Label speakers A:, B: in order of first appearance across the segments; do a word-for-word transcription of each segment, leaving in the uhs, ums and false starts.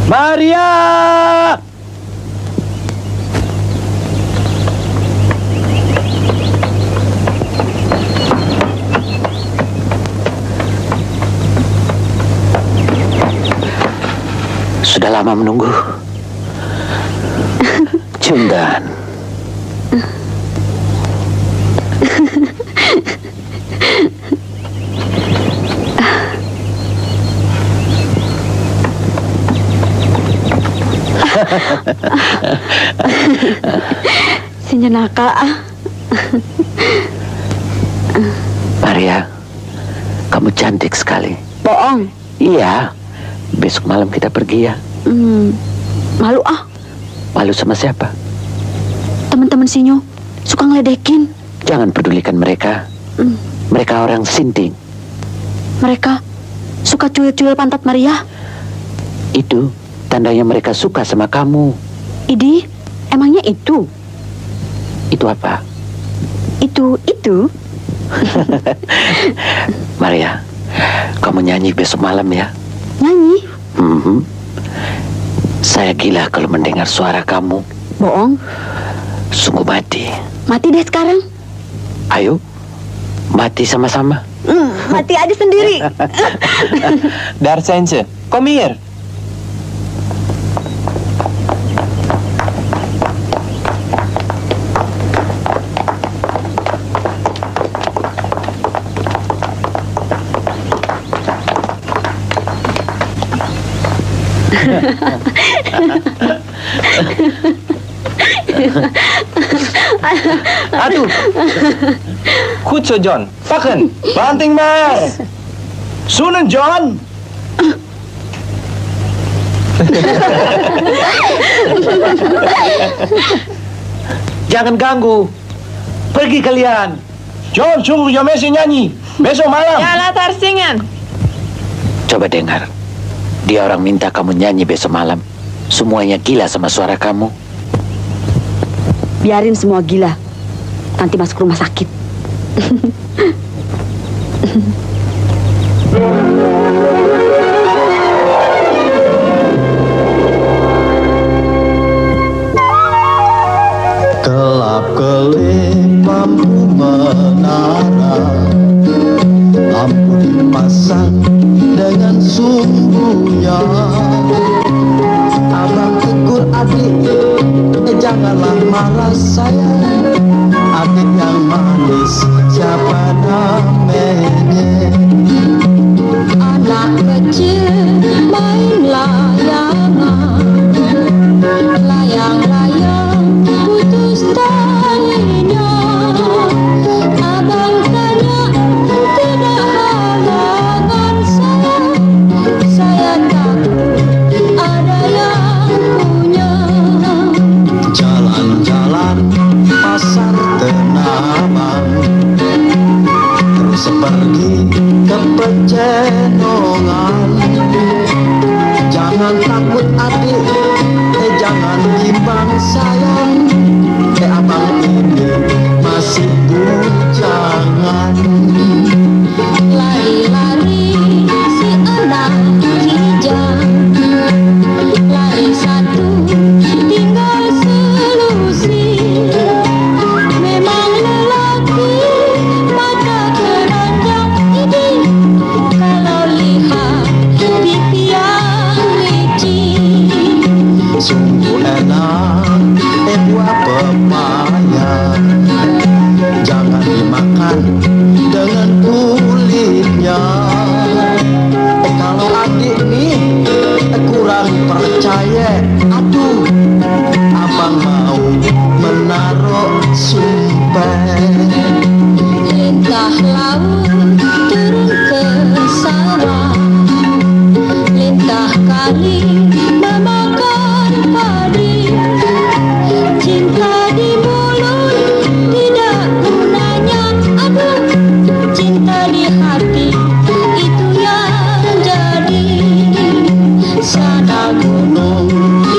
A: Maria! Sudah lama menunggu. Jundan.
B: Si Jenaka.
A: Maria, kamu cantik sekali.
B: Bohong.
A: Iya. Besok malam kita pergi ya.
B: Hmm, malu ah.
A: Malu sama siapa?
B: Teman-teman Sinyo suka ngeledekin.
A: Jangan pedulikan mereka.
B: Hmm.
A: Mereka orang sinting.
B: Mereka suka cuil-cuil pantat Maria.
A: Itu tandanya mereka suka sama kamu.
B: Idi, emangnya itu?
A: Itu apa?
B: Itu, itu.
A: Maria, kamu nyanyi besok malam ya?
B: Nyanyi?
A: Mm-hmm. Saya gila kalau mendengar suara kamu.
B: Bohong.
A: Sungguh mati.
B: Mati deh sekarang.
A: Ayo, mati sama-sama.
B: Mm, mati aja sendiri.
C: Daar zijn ze. Kom hier. Aduh. Goed zo, John. Pakken. Banting maar. Zoenen, John.
A: Jangan ganggu. Pergi kalian.
C: John, suruh je mensen nyanyi. Besok malam.
D: Ya, laat haar zingen.
A: Coba dengar. Dia orang minta kamu nyanyi besok malam. Semuanya gila sama suara kamu.
B: Biarin semua gila. Nanti masuk rumah sakit.
E: Kelap kelip lampu menara, lampu dipasang dengan sungguhnya. Abang tegur adik, eh janganlah marah sayang. Adik yang manis, siapa namanya?
F: Anak kecil main layangan, layang-layang putus talinya. Abang tanya, tidak halangan saya, saya takut ada yang punya.
E: Jalan-jalan pasar Tenabang, terus pergi ke Pecenongan. Jangan takut adik, eh jangan bimbang sayang, eh abang ini masih bujangan.
F: Lari-lari si anak kijang, lari satu tinggal selusin. Memang lelaki mata keranjang ini, kalau lihat pipi yang licin.
E: Sungguh enak eh buah pepaya, jangan dimakan dengan kulitnya. Eh kalau adik nih eh kurang percaya, aduh abang mau menaruh sumpah.
F: Lintah laut turun ke sawah, lintah kali memakan padi. Cinta di mulut tidak gunanya, aduh cinta di hati itu yang jadi. Sana gunung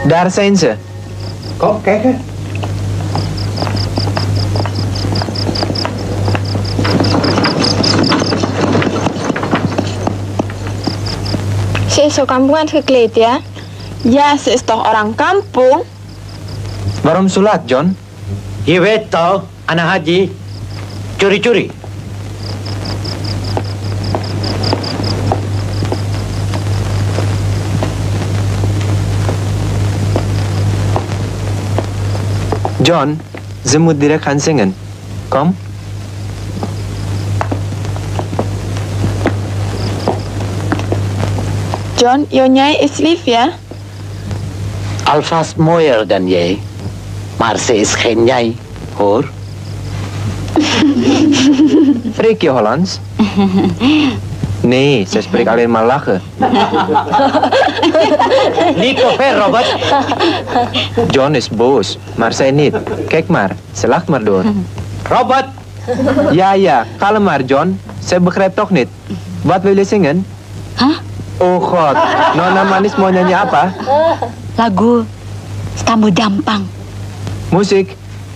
C: Daar zijn ze. Kom, kijken.
D: Ze is zo kampungan gekleed ya? Ja, ze is toch orang kampung?
C: Waarom zo laat, John?
A: Je weet tahu, anak haji curi-curi.
C: John, ze moet direct gaan zingen. Kom.
D: John, Yonyai is lief ya?
A: Alvast mooier dan jij, maar ze is geen jij, hoor.
C: Spreek je Hollands? Nee, ze spreekt alleen maar lachen.
A: Niet te ver, Robert.
C: John is boos, maar zij niet. Kijk maar, ze lacht maar door.
A: Robert!
C: Ja, ja, kalm maar, John. Zij begrijpt toch niet. Wat wil je zingen?
B: Hah?
C: Oh God, Nona Manis mau nyanyi apa?
B: Lagu Stambu Dampang.
C: Musik.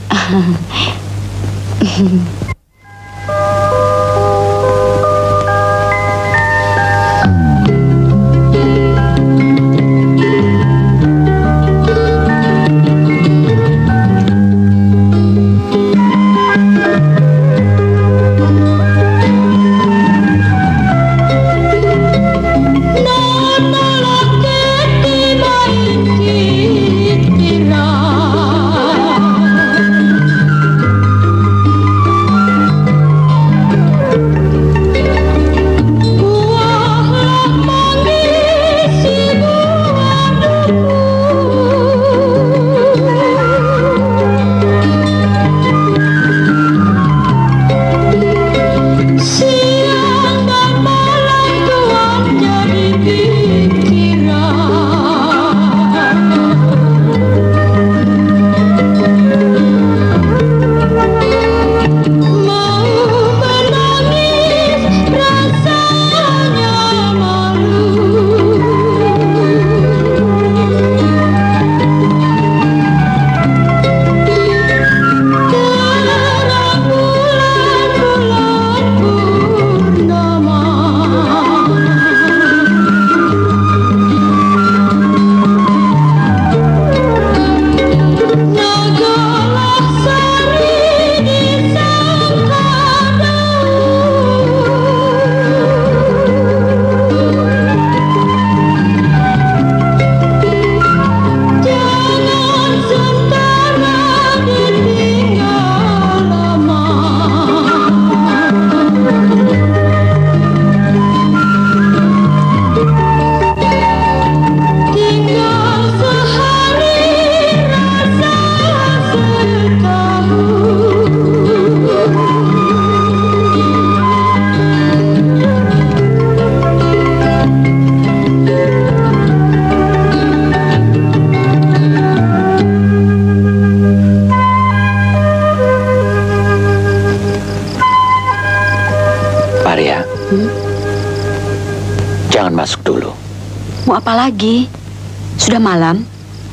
A: Jangan masuk dulu.
B: Mau apa lagi? Sudah malam.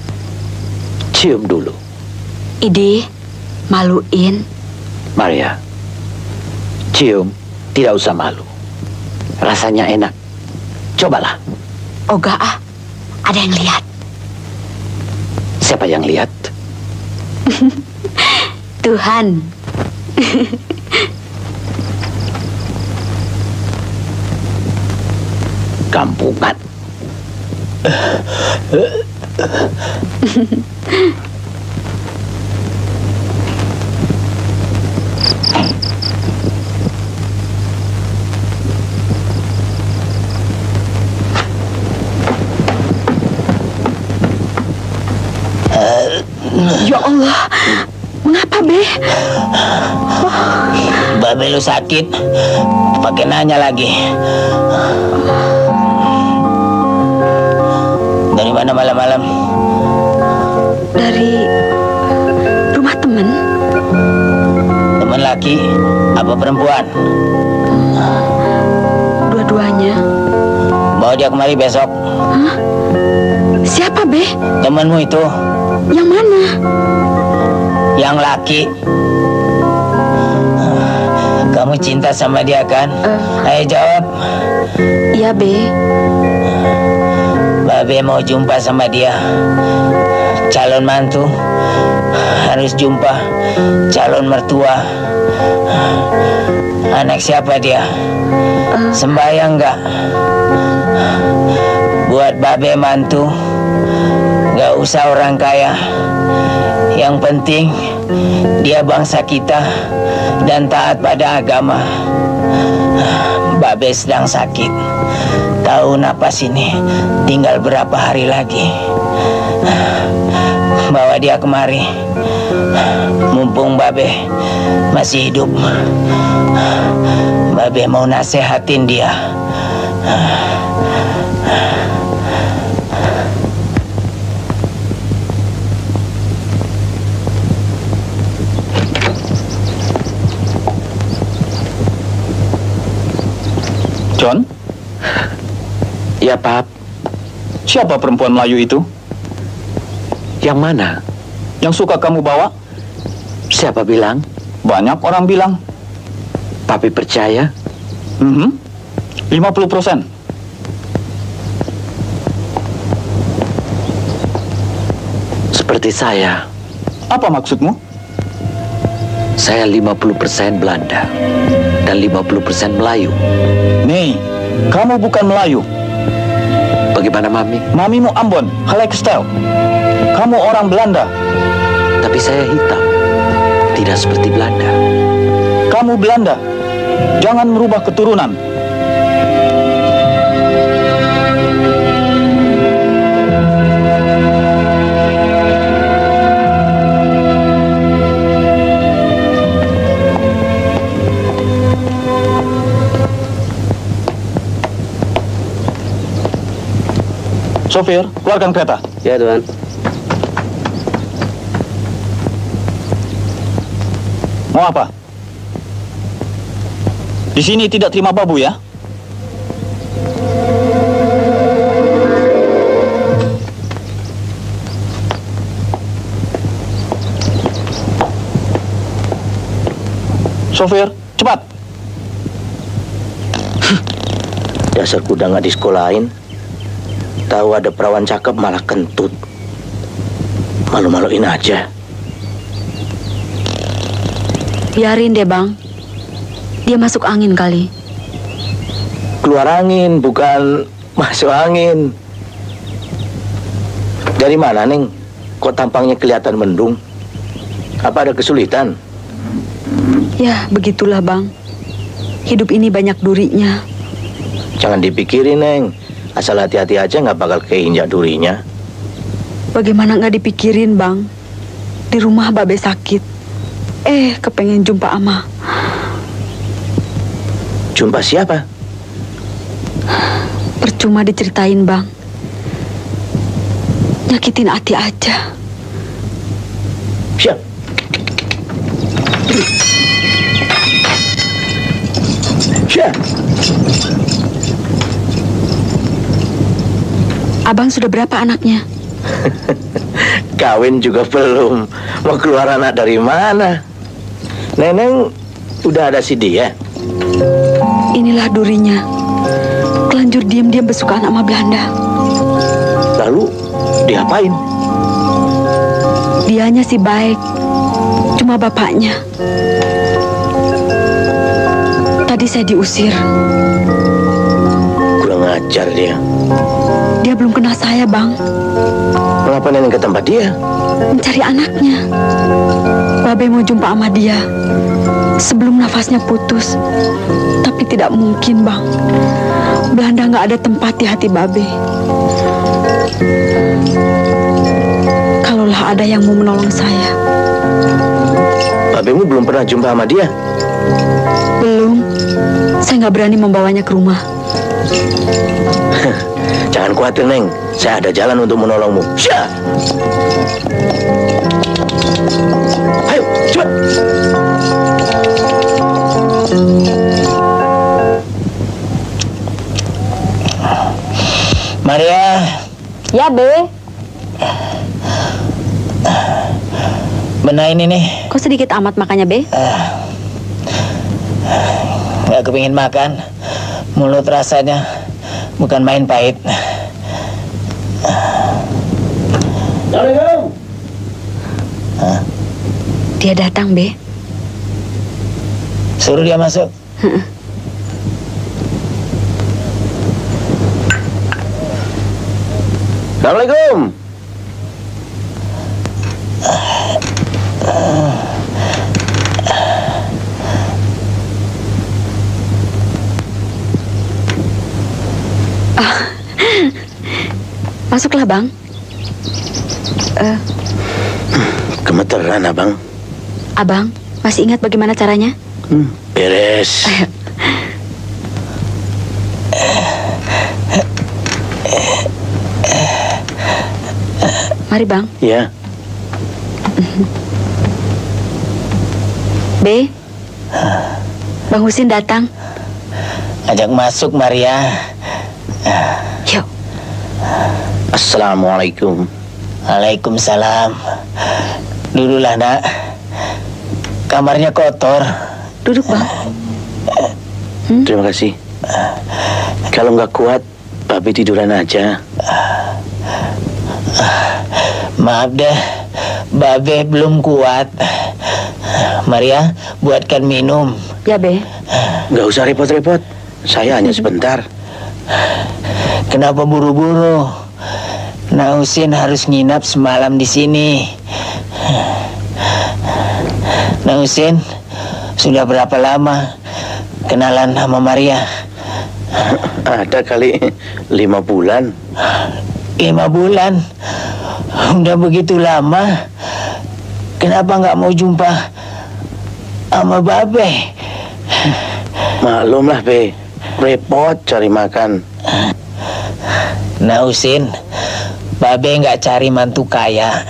A: Cium dulu.
B: Ide, maluin.
A: Maria, cium, tidak usah malu. Rasanya enak. Cobalah.
B: Oga ah, ada yang lihat.
A: Siapa yang lihat?
B: Tuhan.
A: Kampungan.
B: Ya Allah, mengapa Be?
A: Babe lu sakit, pakai nanya lagi. Dari mana malam-malam?
B: Dari rumah teman.
A: Teman laki apa perempuan?
B: Dua-duanya.
A: Bawa dia kemari besok.
B: Hah? Siapa, Be?
A: Temanmu itu,
B: Yang mana?
A: yang laki. Kamu cinta sama dia kan?
B: Eh.
A: Ayo jawab.
B: Iya, Be.
A: Babe mau jumpa sama dia. Calon mantu harus jumpa calon mertua. Anak siapa dia? Sembayang nggak? Buat babe mantu, nggak usah orang kaya. Yang penting dia bangsa kita dan taat pada agama. Babe sedang sakit. Tahu napas ini tinggal berapa hari lagi. Bawa dia kemari. Mumpung Babe masih hidup. Babe mau nasehatin dia.
G: John?
A: Ya, Pap.
G: Siapa perempuan Melayu itu?
A: Yang mana?
G: Yang suka kamu bawa?
A: Siapa bilang?
G: Banyak orang bilang.
A: Papi percaya?
G: Mhm. lima puluh persen.
A: Seperti saya.
G: Apa maksudmu?
A: Saya lima puluh persen Belanda dan lima puluh persen Melayu.
G: Nih, kamu bukan Melayu.
A: Bagaimana Mami?
G: Mamimu Ambon, Halekestel. Kamu orang Belanda.
A: Tapi saya hitam. Tidak seperti Belanda.
G: Kamu Belanda. Jangan merubah keturunan. Sopir, keluarkan kereta.
C: Ya, Tuan.
G: Mau apa? Di sini tidak terima babu ya? Sopir, cepat.
C: Dasar kuda nggak disekolahin. Tahu ada perawan cakep malah kentut. Malu-maluin aja.
B: Biarin deh, Bang. Dia masuk angin kali.
C: Keluar angin, bukan masuk angin. Dari mana, Neng? Kok tampangnya kelihatan mendung? Apa ada kesulitan?
B: Ya, begitulah, Bang. Hidup ini banyak durinya.
C: Jangan dipikirin, Neng. Asal hati-hati aja nggak bakal keinjak durinya.
B: Bagaimana nggak dipikirin, Bang? Di rumah Babe sakit. Eh, kepengen jumpa Ama.
C: Jumpa siapa?
B: Percuma diceritain, Bang. Nyakitin hati aja.
C: Siap. Siap.
B: Abang sudah berapa anaknya?
C: Kawin juga belum. Mau keluar anak dari mana? Neneng udah ada si dia.
B: Inilah durinya. Telanjur diam-diam besukaan sama Belanda.
C: Lalu diapain?
B: Dianya sih baik. Cuma bapaknya. Tadi saya diusir.
C: Kurang ajar dia.
B: Dia belum kenal saya, Bang.
C: Kenapa Neneng ke tempat dia?
B: Mencari anaknya. Babe mau jumpa sama dia sebelum nafasnya putus. Tapi tidak mungkin, Bang. Belanda nggak ada tempat di hati Babe. Kalaulah ada yang mau menolong saya.
C: Babemu belum pernah jumpa sama dia?
B: Belum. Saya nggak berani membawanya ke rumah.
C: Jangan khawatir, Neng. Saya ada jalan untuk menolongmu. Syah! Ayo, cepat!
A: Maria.
D: Ya, Be.
A: Benar ini nih.
B: Kok sedikit amat makannya, Be?
A: Uh, gak kepingin makan. Mulut rasanya bukan main pahit.
C: Assalamualaikum.
A: Hah?
B: Dia datang, Be.
A: Suruh dia masuk.
C: Assalamualaikum.
B: Masuklah, Bang. Uh,
C: Gemeteran, Abang.
B: Abang, masih ingat bagaimana caranya?
C: Hmm, beres.
B: Mari, Bang.
C: Ya.
B: B, Bang Husin datang.
A: Ajak masuk, Maria.
B: Yuk.
C: Assalamualaikum.
A: Waalaikumsalam. Duduklah, nak. Kamarnya kotor.
B: Duduk, Bang.
C: Hmm? Terima kasih. Kalau nggak kuat, Babe tiduran aja.
A: Maaf deh, Babe belum kuat. Maria, buatkan minum.
B: Ya, Be.
C: Nggak usah repot-repot. Saya hanya sebentar.
A: Kenapa buru-buru? Nak Husin harus nginap semalam di sini. Nak Husin, sudah berapa lama kenalan sama Maria?
C: Ada kali lima bulan.
A: Lima bulan? Udah begitu lama, kenapa nggak mau jumpa sama Babe?
C: Maklum lah, Be. Repot cari makan.
A: Nah, Husin, Babe nggak cari mantu kaya.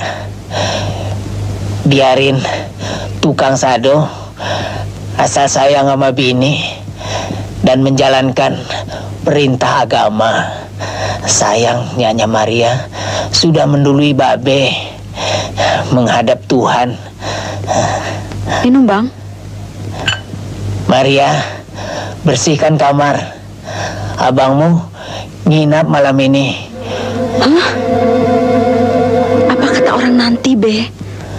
A: Biarin tukang sado asal sayang sama bini dan menjalankan perintah agama. Sayang Nyonya Maria sudah mendului Babe menghadap Tuhan.
B: Minum, Bang.
A: Maria, bersihkan kamar. Abangmu nginap malam ini.
B: Hah? Apa kata orang nanti, Be?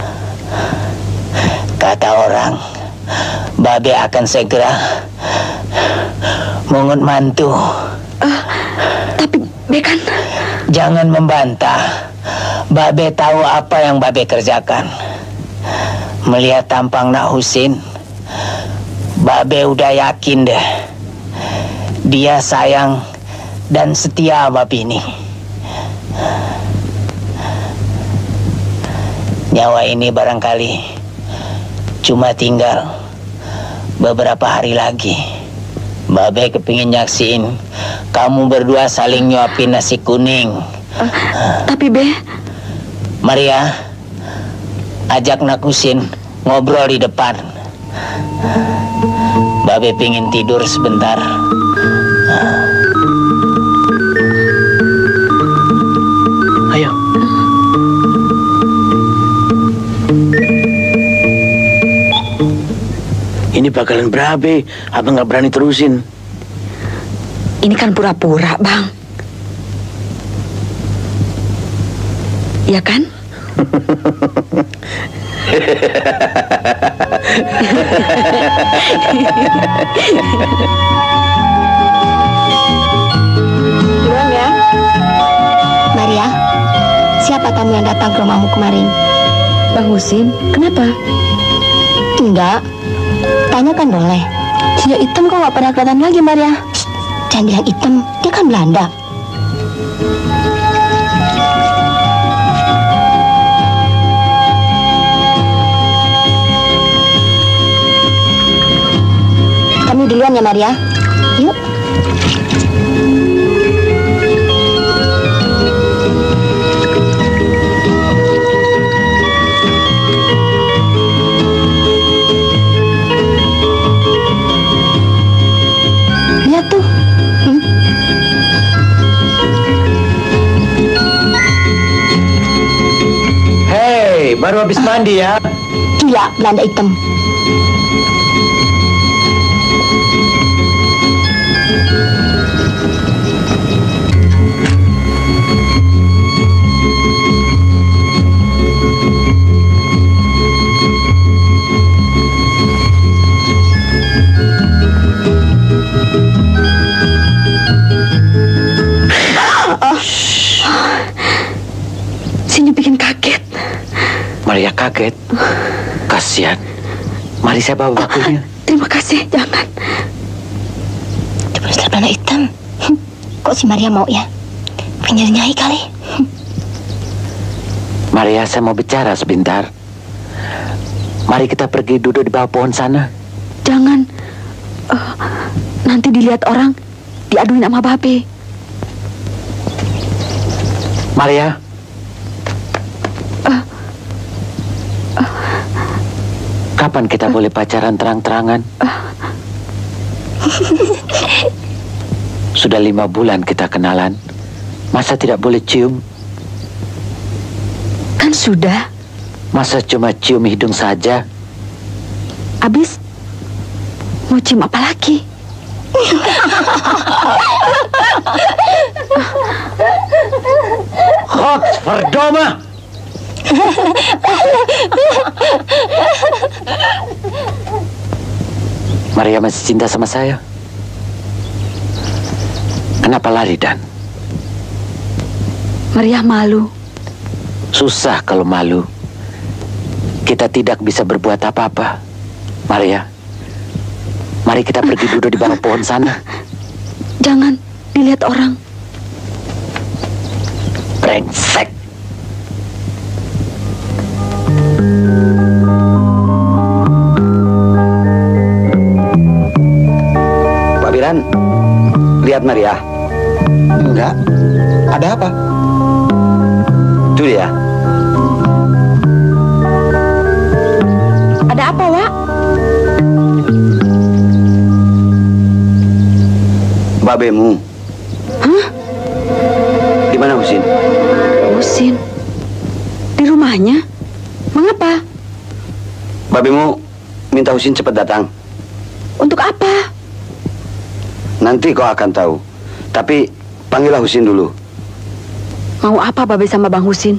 A: Kata orang, Babe akan segera mengut mantu.
B: Uh, tapi Be kan...
A: Jangan membantah. Babe tahu apa yang Babe kerjakan. Melihat tampang Nak Husin, Babe udah yakin deh. Dia sayang dan setia sama bini. Nyawa ini barangkali cuma tinggal beberapa hari lagi. Babe kepingin nyaksiin kamu berdua saling nyuapin nasi kuning.
B: Uh, tapi Be...
A: Maria, ajak Nak Husin ngobrol di depan. Babe pingin tidur sebentar.
C: Ayo. Ini bakalan berabe. Abang nggak berani terusin.
B: Ini kan pura-pura, Bang. Ya kan?
D: Duluan ya.
F: Maria, siapa tamu yang datang ke rumahmu kemarin?
B: Bang Husin, kenapa?
F: Enggak, tanyakan boleh.
D: Sejak hitam kok nggak pernah kelihatan lagi, Maria.
F: Shh, jangan bilang hitam, dia kan Belanda. Kami duluan ya, Maria. Yuk.
D: Lihat tuh. Hmm?
G: baru habis mandi ya.
F: Gila, Belanda hitam.
B: Sini bikin kaget.
C: Maria kaget. Kasihan. Mari saya bawa bakunya.
B: Terima kasih, jangan.
F: Coba Belanda hitam. Kok si Maria mau ya? Pengen nyai kali.
C: Maria, saya mau bicara sebentar. Mari kita pergi duduk di bawah pohon sana.
B: Jangan. Uh, nanti dilihat orang, diaduin sama Babe.
C: Maria.
B: Uh, uh,
C: Kapan kita uh, boleh pacaran terang-terangan?
B: Uh,
C: Sudah lima bulan kita kenalan. Masa tidak boleh cium?
B: Kan sudah.
C: Masa cuma cium hidung saja?
B: Abis mau cium apa lagi?
G: Hoks verdoma.
C: Maria masih cinta sama saya. Kenapa lari, Dan?
B: Maria malu.
C: Susah kalau malu. Kita tidak bisa berbuat apa-apa. Maria, mari kita pergi duduk di bawah pohon sana.
B: Jangan, dilihat orang.
C: Brengsek.
H: Pak Biran, lihat Maria.
G: Enggak. Ada apa?
H: Itu dia.
B: Ada apa, Wak?
H: Babemu.
B: Hah?
H: Di mana Husin?
B: Husin? Di rumahnya? Mengapa?
H: Babemu minta Husin cepat datang.
B: Untuk apa?
H: Nanti kau akan tahu. Tapi panggillah Husin dulu.
B: Mau apa Babe sama Bang Husin?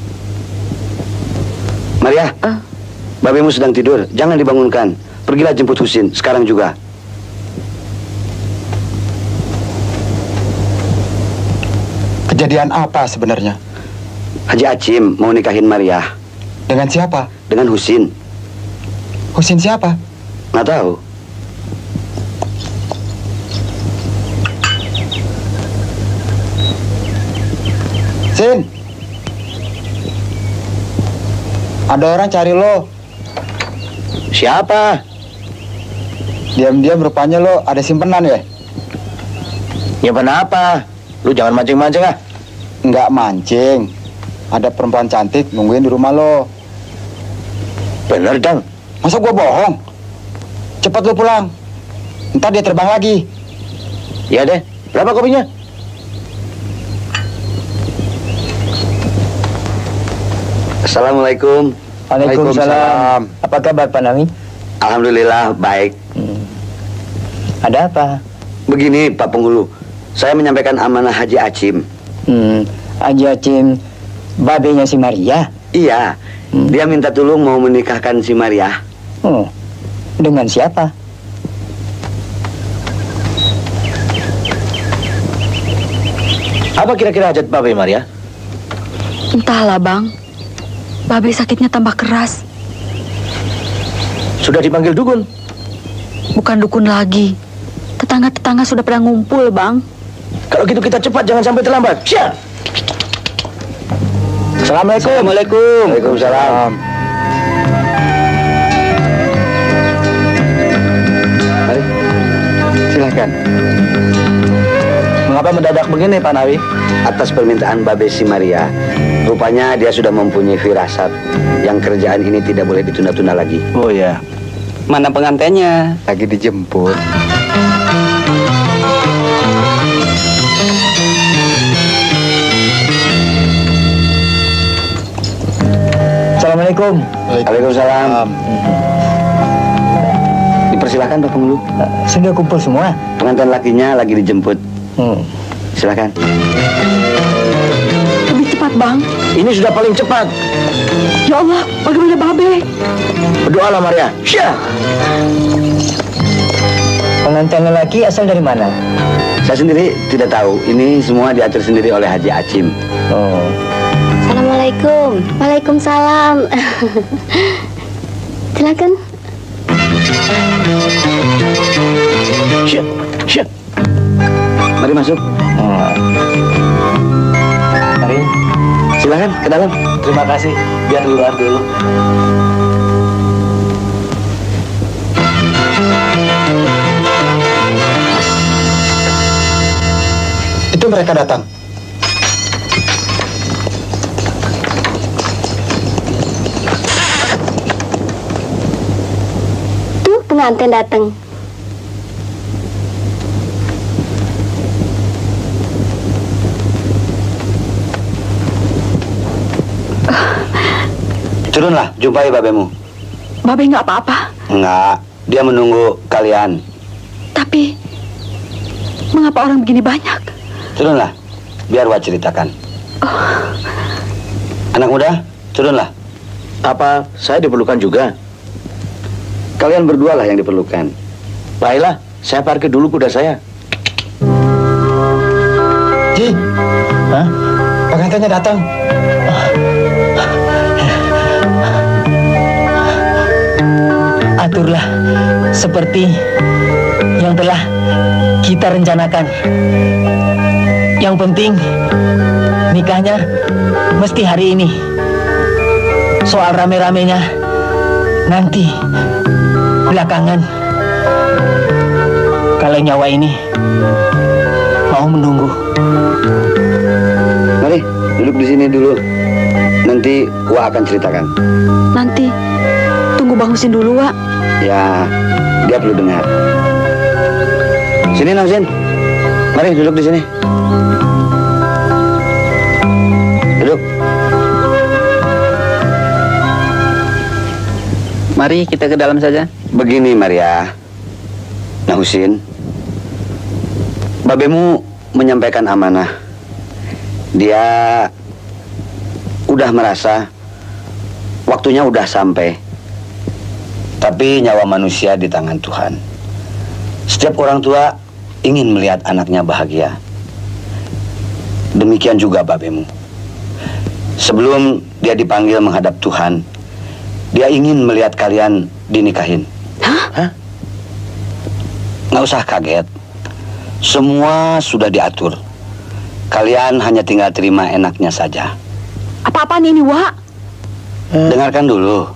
H: Maria,
B: Uh.
H: Babemu sedang tidur. Jangan dibangunkan. Pergilah jemput Husin sekarang juga.
G: Kejadian apa sebenarnya?
H: Haji Acim mau nikahin Maria.
G: Dengan siapa?
H: Dengan Husin.
G: Husin siapa?
H: Nggak tahu.
G: Sin, ada orang cari lo.
C: Siapa?
G: Diam-diam rupanya lo ada simpenan ya?
C: Nyimpen apa? Lu jangan mancing-mancing ah.
G: Nggak mancing. Ada perempuan cantik nungguin di rumah lo.
C: Bener, Dang.
G: Masa gua bohong? Cepat lo pulang. Ntar dia terbang lagi.
C: Ya deh. Berapa kopinya?
H: Assalamualaikum.
G: Waalaikumsalam.
C: Apa kabar Pak Nami?
H: Alhamdulillah baik.
C: Hmm. Ada apa?
H: Begini Pak Penghulu, saya menyampaikan amanah Haji Acim.
C: Hmm, Haji Acim, babenya si Maria?
H: Iya, hmm. Dia minta tolong mau menikahkan si Maria.
C: Oh, dengan siapa? Apa kira-kira hajat Babe Maria?
B: Entahlah, Bang. Babe sakitnya tambah keras.
C: Sudah dipanggil dukun?
B: Bukan dukun lagi. Tetangga-tetangga sudah pada ngumpul, Bang.
C: Kalau gitu kita cepat, jangan sampai terlambat. Siap. Assalamualaikum.
H: Assalamualaikum. Waalaikumsalam.
G: Mari, silakan.
C: Mengapa mendadak begini, Pak Nawi?
H: Atas permintaan Babe si Maria, rupanya dia sudah mempunyai firasat yang kerjaan ini tidak boleh ditunda-tunda lagi.
C: Oh ya. Mana pengantinnya?
G: Lagi dijemput. Assalamualaikum.
H: Waalaikumsalam. Dipersilakan Pak Penghulu.
G: Sudah kumpul semua?
H: Pengantin lakinya lagi dijemput.
G: Hmm.
H: Silakan.
B: Lebih cepat, Bang.
C: Ini sudah paling cepat.
B: Ya Allah, bagaimana Babe?
C: Berdoalah Maria. Syah.
G: Pengantin lelaki asal dari mana?
H: Saya sendiri tidak tahu. Ini semua diatur sendiri oleh Haji Acim.
G: Oh.
F: Assalamualaikum. Waalaikumsalam. Silakan.
C: Syah. Syah.
H: Mari masuk.
G: Hmm. Mari.
H: Silakan ke dalam.
C: Terima kasih. Biar di luar dulu.
G: Itu mereka datang.
F: Tuh pengantin datang.
H: Turunlah, jumpai babemu.
B: Babe nggak apa-apa.
H: Enggak, dia menunggu kalian.
B: Tapi, mengapa orang begini banyak?
H: Turunlah, biar Wak ceritakan. Anak muda, turunlah.
C: Apa saya diperlukan juga?
H: Kalian berdua lah yang diperlukan.
C: Baiklah, saya parkir dulu kuda saya.
G: Ji, hah? Pengantinnya datang.
A: Aturlah seperti yang telah kita rencanakan. Yang penting nikahnya mesti hari ini. Soal rame-ramenya nanti belakangan. Kalau nyawa ini mau menunggu.
H: Mari, duduk di sini dulu. Nanti Wak akan ceritakan.
B: Nanti, tunggu Bang Husin dulu, Wak.
H: Ya, dia perlu dengar. Sini, Namsin. Mari duduk di sini. Duduk.
I: Mari kita ke dalam saja.
H: Begini, Maria. Nah, Husin. Babemu menyampaikan amanah. Dia udah merasa waktunya udah sampai. Tapi nyawa manusia di tangan Tuhan. Setiap orang tua ingin melihat anaknya bahagia. Demikian juga babemu. Sebelum dia dipanggil menghadap Tuhan, dia ingin melihat kalian dinikahin.
B: Hah?
H: Hah? Nggak usah kaget. Semua sudah diatur. Kalian hanya tinggal terima enaknya saja.
B: Apa-apaan ini, Wak?
H: Dengarkan dulu.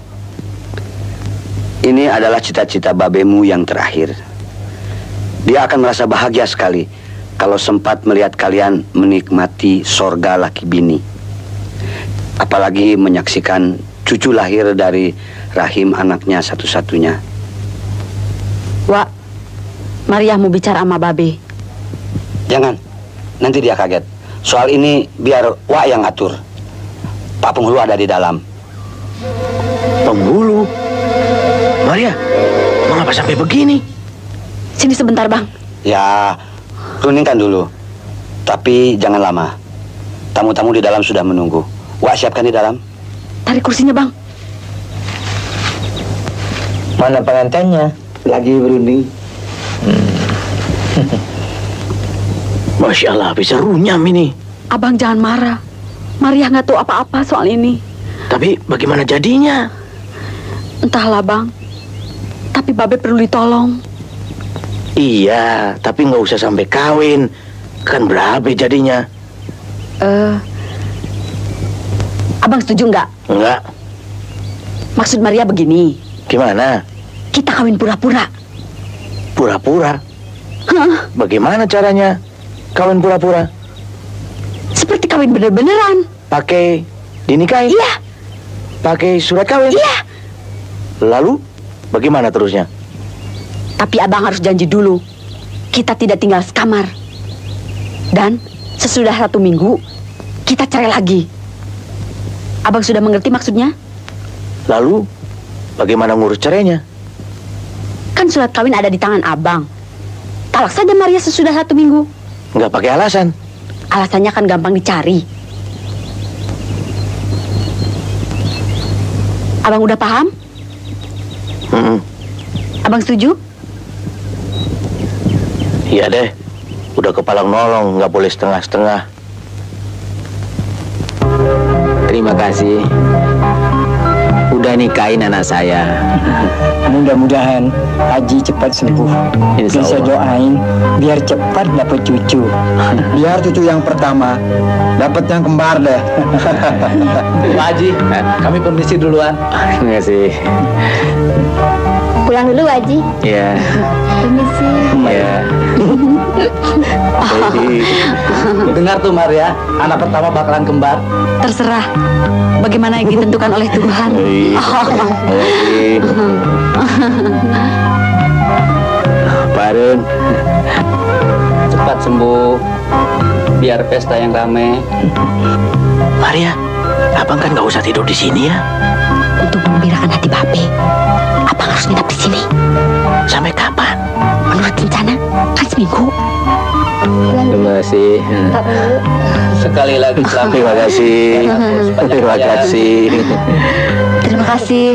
H: Ini adalah cita-cita babemu yang terakhir. Dia akan merasa bahagia sekali kalau sempat melihat kalian menikmati sorga laki bini. Apalagi menyaksikan cucu lahir dari rahim anaknya satu-satunya.
B: Wak, Maria mau bicara sama Babe.
H: Jangan, nanti dia kaget. Soal ini biar Wak yang atur. Pak Penghulu ada di dalam.
C: Penghulu? Maria, mengapa sampai begini?
B: Sini sebentar, Bang.
H: Ya, kuningkan dulu. Tapi jangan lama. Tamu-tamu di dalam sudah menunggu. Wak siapkan di dalam.
B: Tarik kursinya, Bang.
A: Mana pengantinnya?
H: Lagi berunding.
C: Hmm. Masya Allah, bisa runyam ini.
B: Abang jangan marah. Maria nggak tahu apa-apa soal ini.
C: Tapi bagaimana jadinya?
B: Entahlah, Bang. Tapi Babe perlu ditolong.
C: Iya, tapi nggak usah sampai kawin. Kan berabe jadinya.
B: Eh, uh, Abang setuju nggak?
C: Enggak.
B: Maksud Maria begini.
C: Gimana?
B: Kita kawin pura-pura.
C: Pura-pura?
B: Hah?
C: Bagaimana caranya kawin pura-pura?
B: Seperti kawin bener-beneran.
C: Pakai dinikahi?
B: Iya.
C: Pakai surat kawin?
B: Iya.
C: Lalu bagaimana terusnya?
B: Tapi abang harus janji dulu. Kita tidak tinggal sekamar. Dan sesudah satu minggu, kita cerai lagi. Abang sudah mengerti maksudnya?
C: Lalu, bagaimana ngurus cerainya?
B: Kan surat kawin ada di tangan abang. Talak saja Maria sesudah satu minggu.
C: Nggak pakai alasan.
B: Alasannya kan gampang dicari. Abang udah paham?
C: Mm-mm.
B: Abang setuju?
C: Iya deh, udah kepalang nolong, nggak boleh setengah-setengah.
I: Terima kasih. Udah nikahin anak saya.
A: Mudah-mudahan Haji cepat sembuh.
I: Insya
A: Bisa
I: Allah.
A: doain biar cepat dapat cucu.
G: Biar cucu yang pertama dapat yang kembar deh.
I: Pak Haji, kami permisi duluan. Terima kasih.
F: Pulang dulu, Haji.
I: Iya.
F: Permisi.
I: Iya. Dengar tuh Maria, anak pertama bakalan kembar.
B: Terserah. Bagaimana yang ditentukan oleh Tuhan.
I: Pak Arun, cepat sembuh. Biar pesta yang ramai.
C: Maria, abang kan nggak usah tidur di sini ya.
B: Untuk mengembirakan hati Babe, abang harus nginap di sini.
C: Sampai kapan?
B: Menurut rencana, kan seminggu.
I: Terima kasih. Sekali lagi selamat.
C: Terima kasih. Terima kasih.
B: Terima kasih.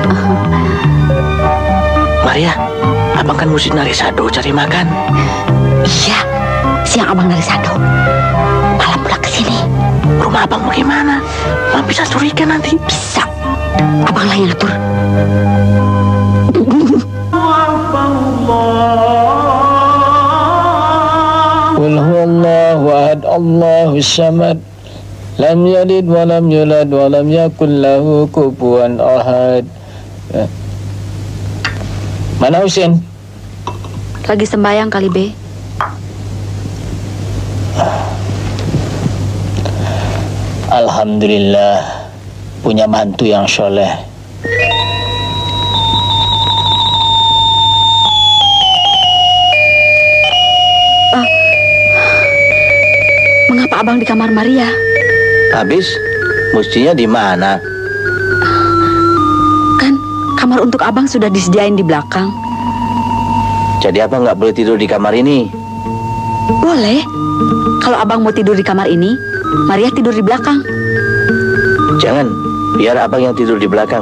C: Maria, abang kan mesti nari sado cari makan.
B: Iya, siang abang dari Sado. Malam pulang ke sini.
C: Rumah abang bagaimana? Abang bisa curiga nanti.
B: Bisa. Abang lah yang atur.
A: Qul huwallahu ahad, Allahus samad, lam yalid wa lam yulad wa lam yakul lahu kufuwan ahad. Ya. Mana Husin?
B: Lagi sembahyang kali, Be.
A: Alhamdulillah punya mantu yang soleh.
B: Mengapa abang di kamar Maria?
C: Habis, mestinya di mana?
B: Kan kamar untuk abang sudah disediain di belakang.
C: Jadi abang nggak boleh tidur di kamar ini.
B: Boleh. Kalau abang mau tidur di kamar ini, Maria tidur di belakang.
C: Jangan, biar abang yang tidur di belakang.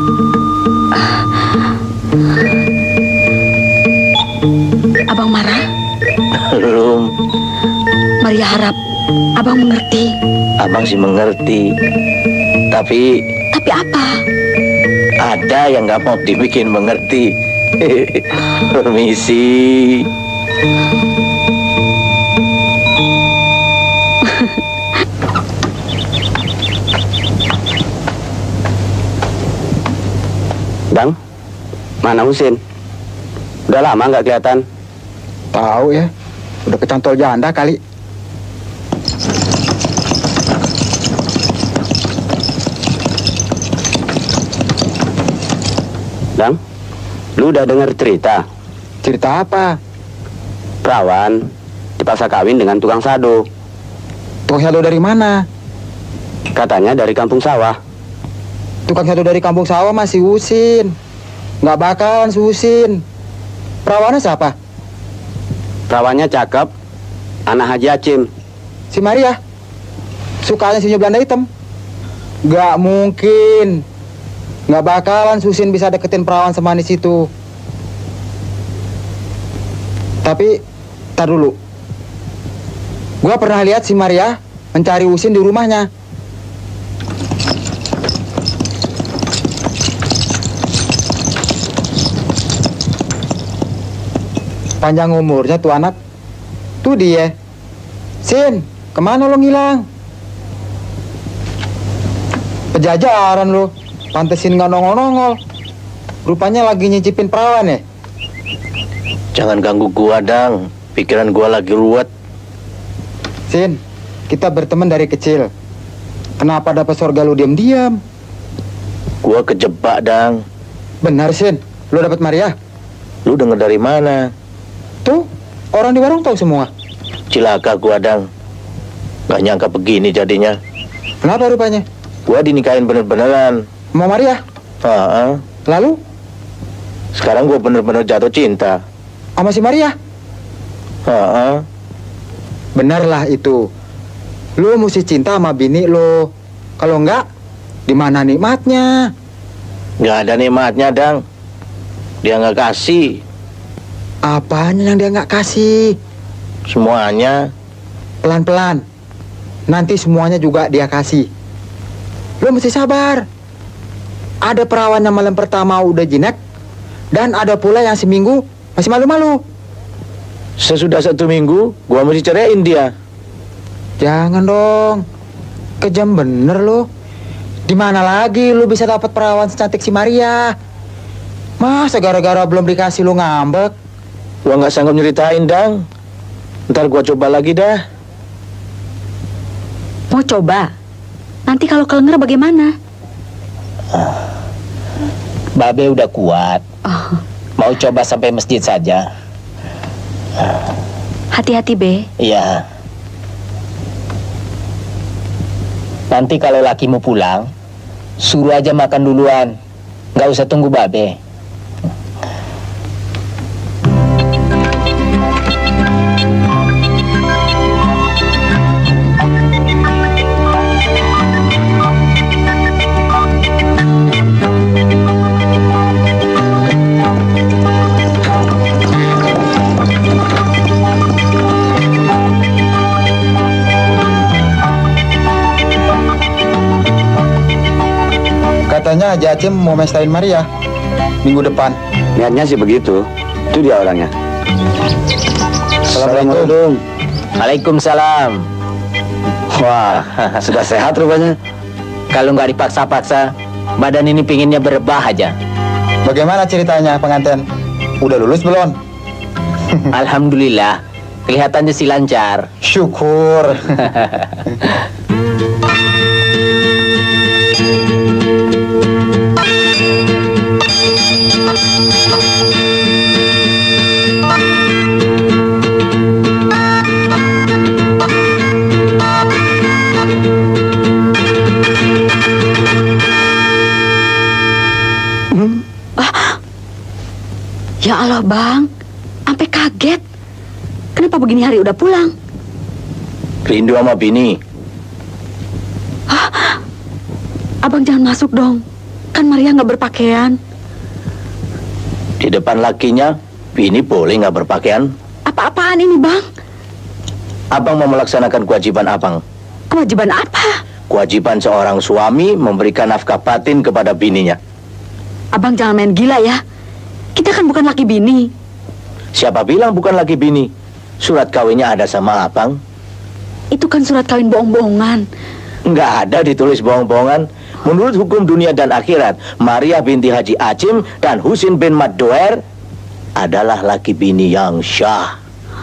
B: Abang marah?
C: Belum,
B: Maria harap abang mengerti.
C: abang sih mengerti. Tapi
B: Tapi apa?
C: ada yang nggak mau dibikin mengerti. Permisi.
H: Bang, mana Husin? Udah lama nggak kelihatan.
G: Tahu ya, udah kecantol janda kali.
H: Bang, lu udah dengar cerita?
G: Cerita apa?
H: Perawan dipaksa kawin dengan tukang sado.
G: Tukang sado dari mana?
H: Katanya dari kampung sawah.
G: Tukang sado dari kampung sawah masih Husin. Nggak bakalan si Husin. Perawannya siapa?
H: Perawannya cakep, anak Haji Acim.
G: Si Maria. Sukanya sinyo Belanda hitam. Nggak mungkin. Nggak bakalan si Husin bisa deketin perawan semanis itu. Tapi, tar dulu. Gua pernah lihat si Maria mencari Husin di rumahnya. Panjang umurnya tuh anak. Tuh dia. Sin, kemana lo ngilang? Pejajaran lo. Pantesin nggak nongol-nongol. Rupanya lagi nyicipin perawan ya?
C: Jangan ganggu gua, Dang. Pikiran gua lagi ruwet.
G: Sin, kita berteman dari kecil. Kenapa dapat surga lu diam-diam?
C: Gua kejebak, Dang.
G: Benar, Sin. Lu dapat Maria?
C: Lu denger dari mana?
G: Tuh, orang di warung tahu semua.
C: Cilaka gua, Dang. Gak nyangka begini jadinya.
G: Kenapa rupanya?
C: Gua dinikahin bener-beneran.
G: Mau Maria?
J: Ah,
G: Lalu?
J: sekarang gue bener-bener jatuh cinta.
G: Sama si Maria?
J: Ah,
G: Bener lah itu. Lu mesti cinta sama bini lo. Kalau enggak, di mana nikmatnya?
J: nggak ada nikmatnya, Dang. Dia nggak kasih
G: Apanya yang dia nggak kasih?
J: semuanya.
G: Pelan-pelan. Nanti semuanya juga dia kasih. Lu mesti sabar. Ada perawan yang malam pertama udah jinak, dan ada pula yang seminggu masih malu-malu.
J: Sesudah satu minggu, gua mesti ceraiin dia.
G: Jangan dong. Kejam bener lo. Di mana lagi lu bisa dapat perawan secantik si Maria? Masa gara-gara belum dikasih lu ngambek?
J: Gua nggak sanggup nyeritain, Dang. Ntar gua coba lagi dah.
B: Mau coba? Nanti kalau kelenger bagaimana?
A: Babe udah kuat.
B: Oh,
A: Mau coba sampai masjid saja.
B: hati-hati, Be.
A: Iya. Nanti kalau lakimu pulang, suruh aja makan duluan. Nggak usah tunggu Babe.
G: Katanya Haji Acim mau mestain Maria minggu depan.
H: Niatnya sih begitu. Itu dia orangnya.
G: Assalamualaikum.
A: Waalaikumsalam.
H: Wah, sudah sehat rupanya.
A: Kalau nggak dipaksa-paksa, badan ini pinginnya berebah aja.
G: Bagaimana ceritanya pengantin? Udah lulus belum?
A: Alhamdulillah, kelihatannya sih lancar.
G: Syukur.
B: Ya Allah, Bang. Sampai kaget. Kenapa begini hari udah pulang?
J: Rindu sama bini.
B: Abang jangan masuk dong. Kan Maria nggak berpakaian.
J: Di depan lakinya, bini boleh nggak berpakaian?
B: Apa-apaan ini, Bang?
J: Abang mau melaksanakan kewajiban abang.
B: Kewajiban apa?
J: Kewajiban seorang suami memberikan nafkah batin kepada bininya.
B: Abang jangan main gila ya. Kita kan bukan laki bini.
J: Siapa bilang bukan laki bini? Surat kawinnya ada sama abang.
B: Itu kan surat kawin bohong-bohongan.
J: Nggak ada ditulis bohong-bohongan. Menurut hukum dunia dan akhirat, Maria binti Haji Acim dan Husin bin Maddoer adalah laki bini yang syah.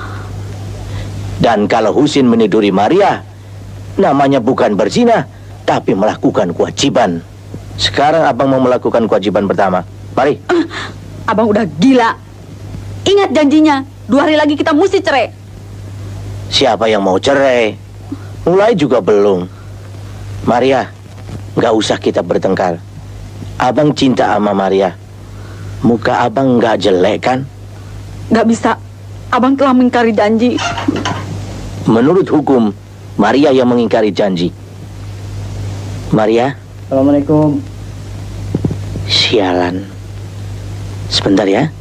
J: Dan kalau Husin meniduri Maria, namanya bukan berzina, tapi melakukan kewajiban. Sekarang abang mau melakukan kewajiban pertama. Mari.
B: Uh, abang udah gila. Ingat janjinya, dua hari lagi kita mesti cerai.
J: Siapa yang mau cerai? Mulai juga belum. Maria, nggak usah kita bertengkar. Abang cinta sama Maria. Muka abang nggak jelek kan?
B: Nggak bisa. Abang telah mengingkari janji.
J: Menurut hukum, Maria yang mengingkari janji. Maria?
A: Assalamualaikum.
J: Sialan. Sebentar ya.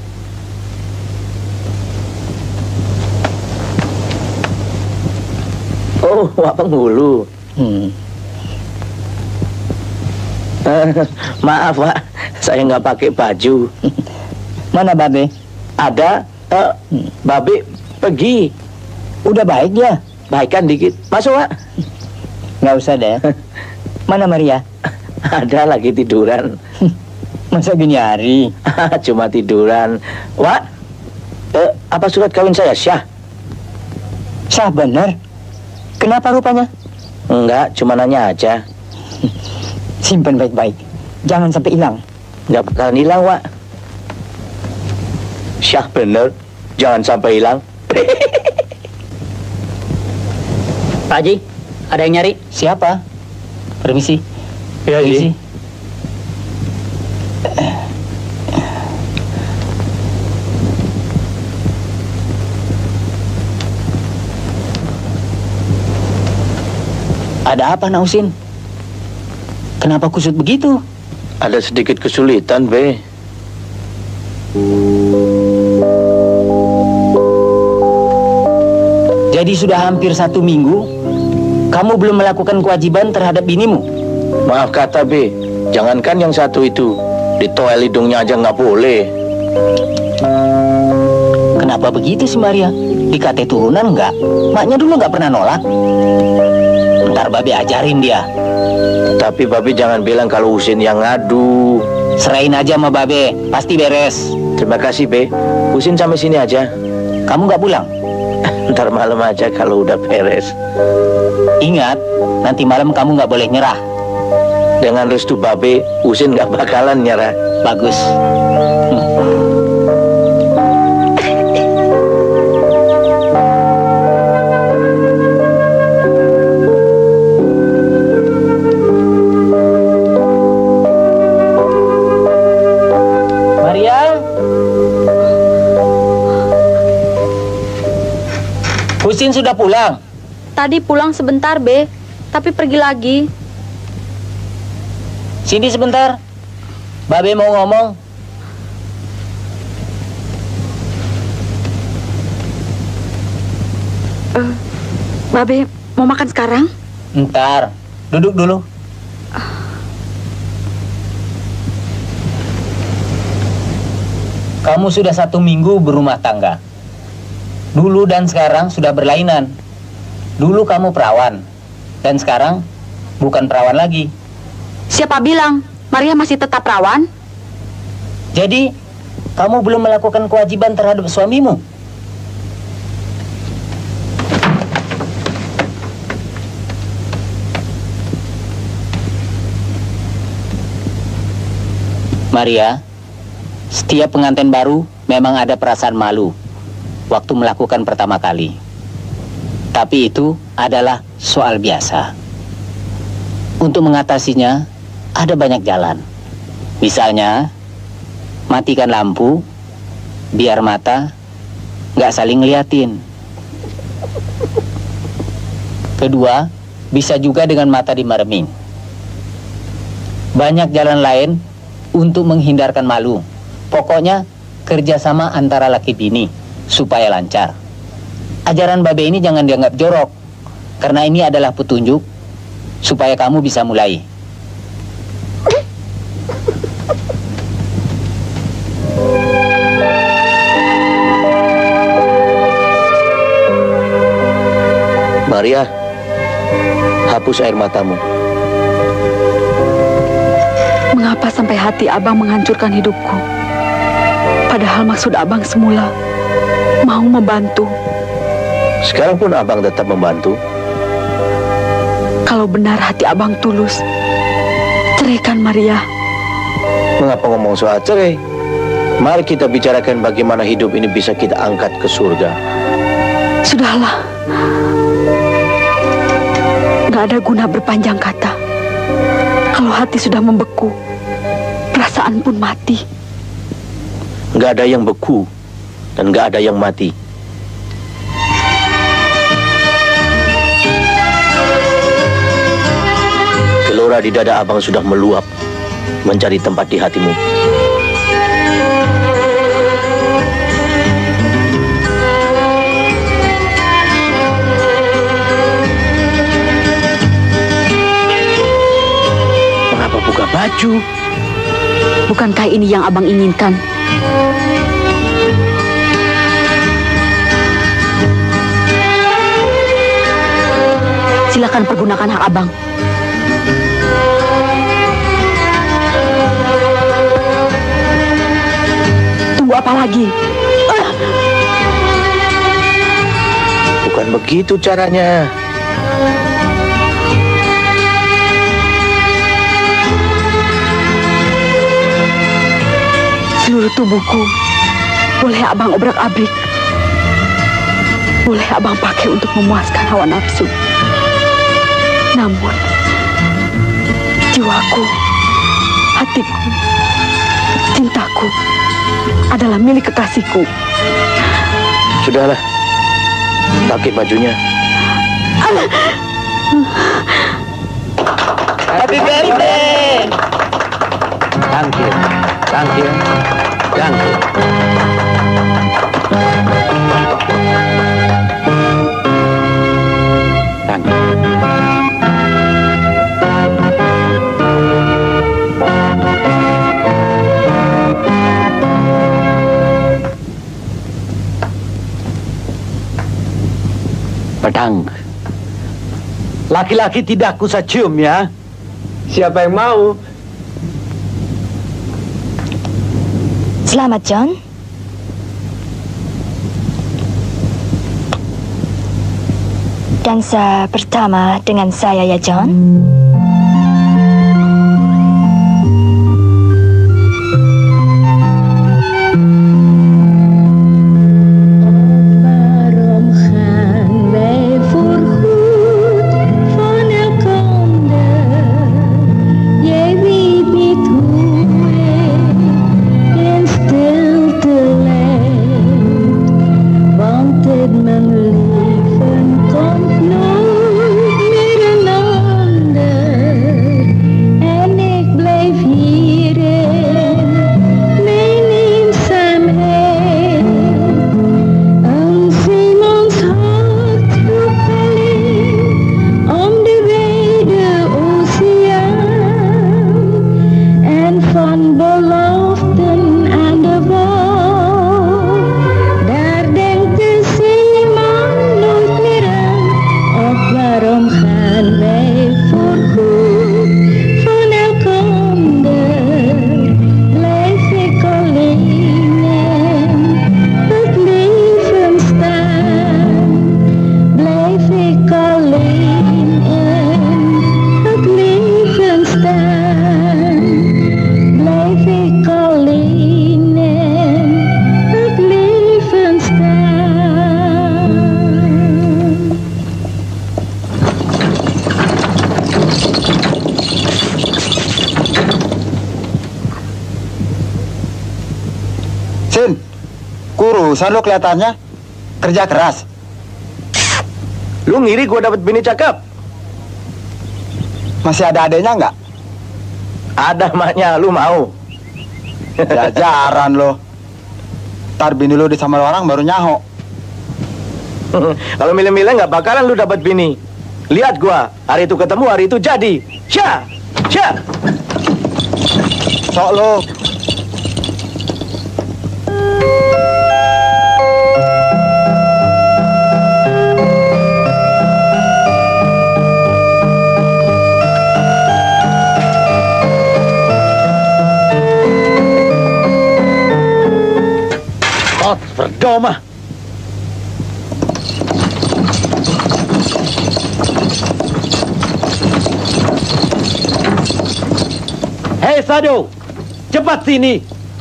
J: Oh, Wak Penghulu.
A: Hmm.
J: Maaf, Wak. Saya nggak pakai baju.
A: Mana Babe?
J: Ada. Uh, Babe pergi.
A: Udah baik ya?
J: Baikkan dikit. Masuk, Wak.
A: Nggak usah deh. Mana Maria?
J: Ada lagi tiduran.
A: Masa gini hari?
J: Cuma tiduran. Wak, uh, apa surat kawin saya syah?
A: Syah bener? Kenapa rupanya?
J: Enggak, cuma nanya aja.
A: Simpen baik-baik. Jangan sampai hilang.
J: Nggak bakalan hilang, Wak. Syah bener. Jangan sampai hilang.
A: Pak Haji, ada yang nyari? Siapa? Permisi.
J: Ya,
A: Permisi. Ada apa, Nausin? Kenapa kusut begitu?
J: Ada sedikit kesulitan, Be.
A: Jadi sudah hampir satu minggu, kamu belum melakukan kewajiban terhadap binimu?
J: Maaf kata, Be. Jangankan yang satu itu, ditoel hidungnya aja nggak boleh.
A: Kenapa begitu sih, Maria? Dikate turunan nggak? Maknya dulu nggak pernah nolak. Ntar Babe ajarin dia.
J: Tapi Babe jangan bilang kalau Husin yang ngadu.
A: Serain aja sama Babe, pasti beres.
J: Terima kasih, Be. Husin sampai sini aja.
A: Kamu nggak pulang?
J: Ntar malam aja kalau udah beres.
A: Ingat, nanti malam kamu nggak boleh nyerah.
J: Dengan restu Babe, Husin nggak bakalan nyerah.
A: Bagus. Hmm. Husin sudah pulang?
B: Tadi pulang sebentar, Be. Tapi pergi lagi.
A: Sini sebentar. Babe mau ngomong.
B: Uh, Babe mau makan sekarang?
A: Ntar. Duduk dulu. Kamu sudah satu minggu berumah tangga. Dulu dan sekarang sudah berlainan. Dulu kamu perawan, dan sekarang bukan perawan lagi.
B: Siapa bilang Maria masih tetap perawan?
A: Jadi, kamu belum melakukan kewajiban terhadap suamimu? Maria, setiap pengantin baru memang ada perasaan malu waktu melakukan pertama kali. Tapi itu adalah soal biasa. Untuk mengatasinya, ada banyak jalan. Misalnya, matikan lampu, biar mata nggak saling ngeliatin. Kedua, bisa juga dengan mata dimereming. Banyak jalan lain untuk menghindarkan malu. Pokoknya, kerjasama antara laki bini supaya lancar. Ajaran Babe ini jangan dianggap jorok, karena ini adalah petunjuk supaya kamu bisa mulai.
J: Maria, hapus air matamu.
B: Mengapa sampai hati Abang menghancurkan hidupku? Padahal maksud Abang semula mau membantu.
J: Sekarang pun Abang tetap membantu.
B: Kalau benar hati Abang tulus, ceraikan Maria.
J: Mengapa ngomong soal cerai? Mari kita bicarakan bagaimana hidup ini bisa kita angkat ke surga.
B: Sudahlah. Gak ada guna berpanjang kata. Kalau hati sudah membeku, perasaan pun mati.
J: Gak ada yang beku dan gak ada yang mati. Gelora di dada Abang sudah meluap mencari tempat di hatimu. Mengapa buka baju?
B: Bukankah ini yang Abang inginkan? Silakan pergunakan hak Abang. Tunggu apa lagi?
J: Bukan begitu caranya.
B: Seluruh tubuhku boleh Abang obrak-abrik. Boleh Abang pakai untuk memuaskan hawa nafsu. Namun, jiwaku, hatiku, Cintaku adalah milik kekasihku.
J: Sudahlah, pakai bajunya.
C: Happy birthday! Thank you, thank you, thank you. Thank you. Pedang. Laki-laki tidak kusah cium ya.
K: Siapa yang mau?
F: Selamat, John. Dansa pertama dengan saya ya, John.
G: Kurusan lo kelihatannya kerja keras.
J: Lu ngiri gua dapat bini cakep?
G: Masih ada adanya nggak?
J: Ada maknya, lu mau?
G: Ya jaran lo. Ntar bini lo disamar orang baru nyaho.
J: Kalau milih-milih nggak bakalan lu dapat bini. Lihat gua, hari itu ketemu, hari itu jadi. Syah, syah.
G: Sok lo.
C: Berdoma. Hei Sado, cepat sini.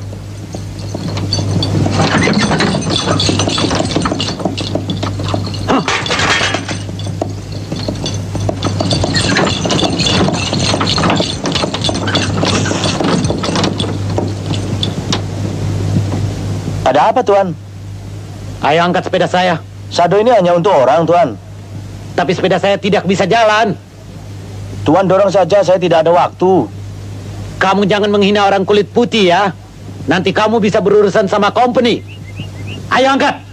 C: Huh.
J: Ada apa, Tuan?
C: Ayo angkat sepeda saya.
J: Sado ini hanya untuk orang, Tuan.
C: Tapi sepeda saya tidak bisa jalan.
J: Tuan dorong saja, saya tidak ada waktu.
C: Kamu jangan menghina orang kulit putih ya. Nanti kamu bisa berurusan sama company. Ayo angkat.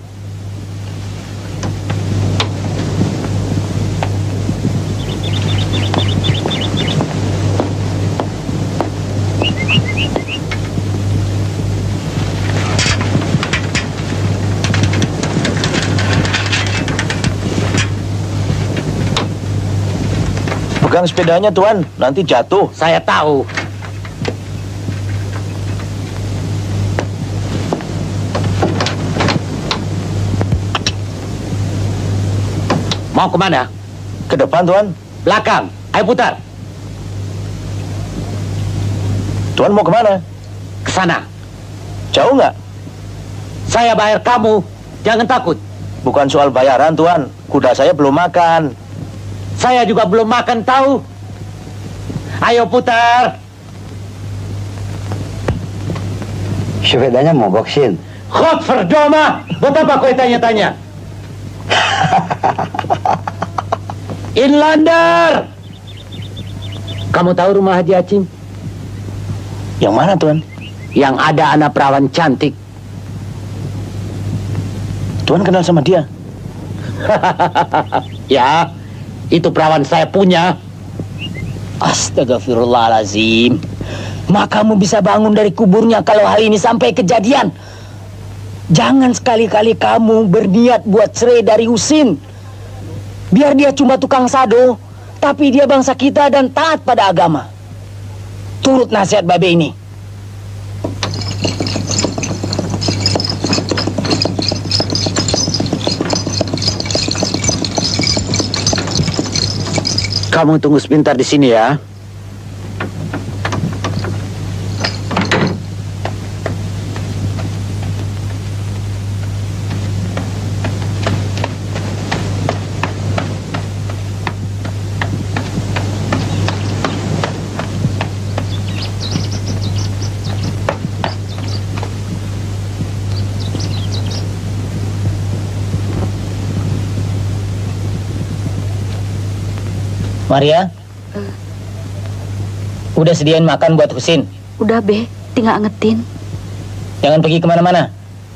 J: Pegang sepedanya, Tuan. Nanti jatuh.
C: Saya tahu. Mau kemana?
J: Ke depan, Tuan.
C: Belakang. Ayo putar.
J: Tuan mau kemana?
C: Ke sana.
J: Jauh nggak?
C: Saya bayar kamu. Jangan takut.
J: Bukan soal bayaran, Tuan. Kuda saya belum makan.
C: Saya juga belum makan, tahu. Ayo putar.
H: Sepedanya mogok, Sin.
C: Godverdoma, buat apa kau tanya-tanya? Inlander! Kamu tahu rumah Haji Acing?
J: Yang mana, Tuan?
C: Yang ada anak perawan cantik.
J: Tuan kenal sama dia?
C: Ya, itu perawan saya punya.
A: Astagfirullahalazim. Maka kamu bisa bangun dari kuburnya kalau hal ini sampai kejadian. Jangan sekali-kali kamu berniat buat cerai dari Husin. Biar dia cuma tukang sado, tapi dia bangsa kita dan taat pada agama. Turut nasihat Babe ini.
C: Kamu tunggu sebentar di sini ya.
A: Maria, udah sediain makan buat Husin?
B: Udah, Be, tinggal angetin.
A: Jangan pergi kemana-mana.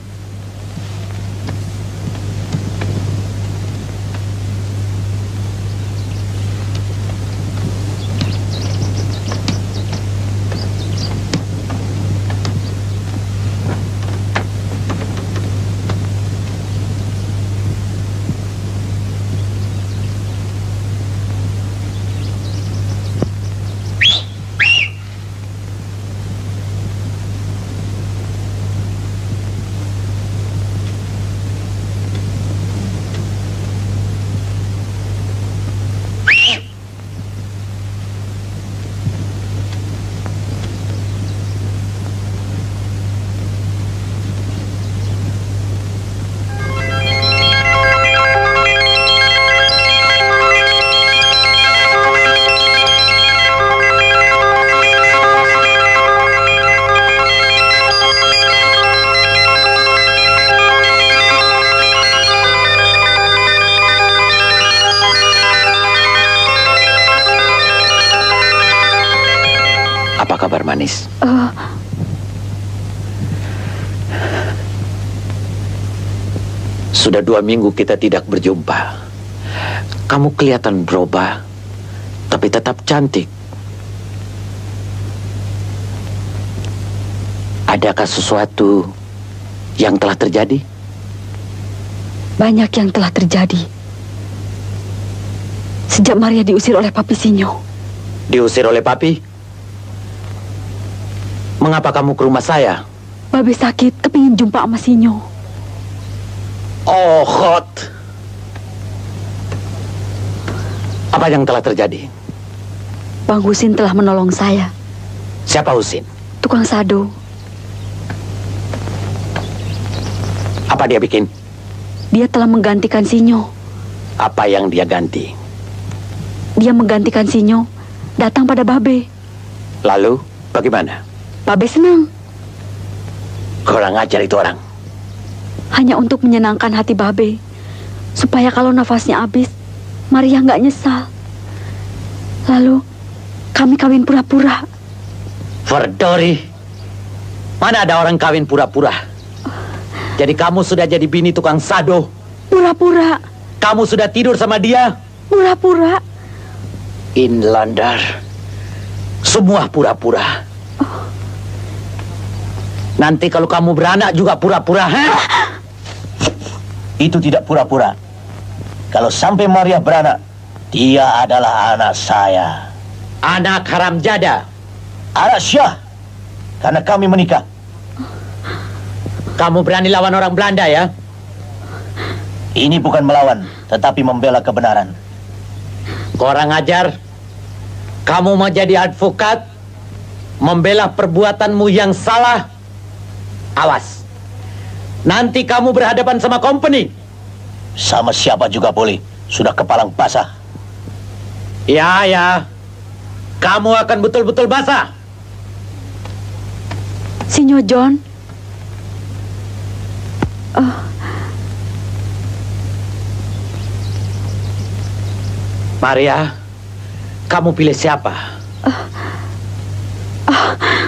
C: Manis.
B: Uh,
C: Sudah dua minggu kita tidak berjumpa. Kamu kelihatan berubah, tapi tetap cantik. Adakah sesuatu yang telah terjadi?
B: Banyak yang telah terjadi. Sejak Maria diusir oleh Papi Sinyo.
C: Diusir oleh Papi? Mengapa kamu ke rumah saya?
B: Babe sakit, kepingin jumpa sama Sinyo.
C: Oh, hot. Apa yang telah terjadi?
B: Bang Husin telah menolong saya.
C: Siapa Husin?
B: Tukang sado.
C: Apa dia bikin?
B: Dia telah menggantikan Sinyo.
C: Apa yang dia ganti?
B: Dia menggantikan Sinyo, datang pada Babe.
C: Lalu, bagaimana?
B: Babe senang.
C: Kurang ajar itu orang.
B: Hanya untuk menyenangkan hati Babe, supaya kalau nafasnya habis, Maria nggak nyesal. Lalu, kami kawin pura-pura.
C: Verdori, mana ada orang kawin pura-pura? Jadi kamu sudah jadi bini tukang sado?
B: Pura-pura.
C: Kamu sudah tidur sama dia?
B: Pura-pura.
C: Inlander, semua pura-pura. Nanti kalau kamu beranak juga pura-pura, ha?
J: Itu tidak pura-pura. Kalau sampai Maria beranak, dia adalah anak saya.
C: Anak haram jada.
J: Anak Syah. Karena kami menikah.
C: Kamu berani lawan orang Belanda, ya?
J: Ini bukan melawan, tetapi membela kebenaran.
C: Kurang ajar. Kamu mau jadi advokat, membela perbuatanmu yang salah. Awas, nanti kamu berhadapan sama company.
J: Sama siapa juga boleh, sudah kepalang basah.
C: Ya, ya, kamu akan betul-betul basah.
B: Sinyo John, Uh.
C: Maria, kamu pilih siapa?
B: Uh. Uh.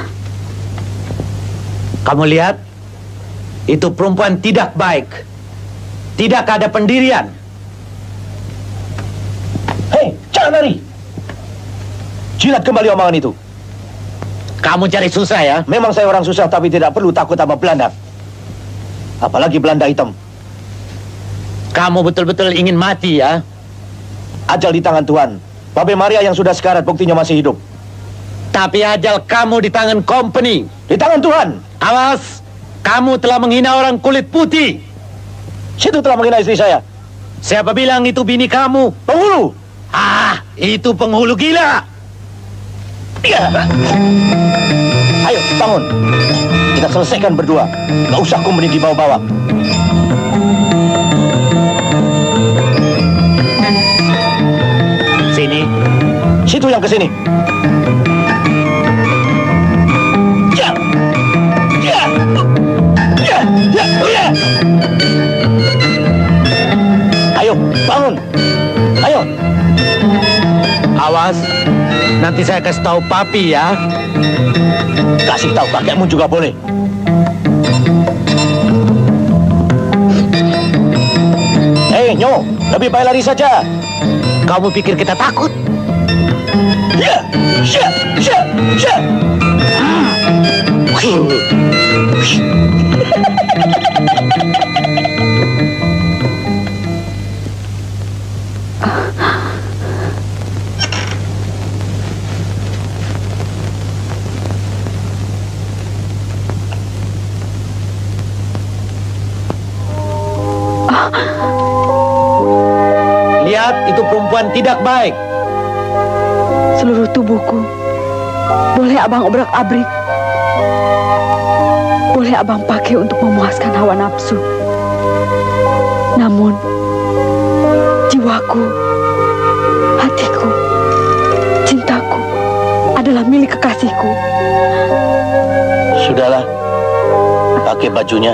C: Kamu lihat, itu perempuan tidak baik. Tidak ada pendirian.
J: Hei, jangan lari. Jilat kembali omongan itu.
C: Kamu cari susah ya?
J: Memang saya orang susah, tapi tidak perlu takut sama Belanda. Apalagi Belanda hitam.
C: Kamu betul-betul ingin mati ya?
J: Ajal di tangan Tuhan. Babe Maria yang sudah sekarat buktinya masih hidup.
C: Tapi ajal kamu di tangan company.
J: Di tangan Tuhan.
C: Awas, kamu telah menghina orang kulit putih.
J: Situ telah menghina istri saya.
C: Siapa bilang itu bini kamu?
J: Penghulu.
C: Ah, itu penghulu gila.
J: Ya. Ayo, bangun. Kita selesaikan berdua. Gak usah company dibawa-bawa.
C: Sini.
J: Situ yang ke sini. Ya. Ya. Ya. Ya. Ya. Ayo, bangun. Ayo.
C: Awas, nanti saya kasih tahu papi ya.
J: Kasih tahu kakekmu juga boleh. Hei, Nyo, lebih baik lari saja.
C: Kamu pikir kita takut?
J: Ya, ya, ya, ya.
C: Lihat, itu perempuan tidak baik.
B: Seluruh tubuhku boleh abang obrak-abrik. Boleh abang pakai untuk memuaskan hawa nafsu. Namun, jiwaku, hatiku, cintaku adalah milik kekasihku.
J: Sudahlah, pakai bajunya.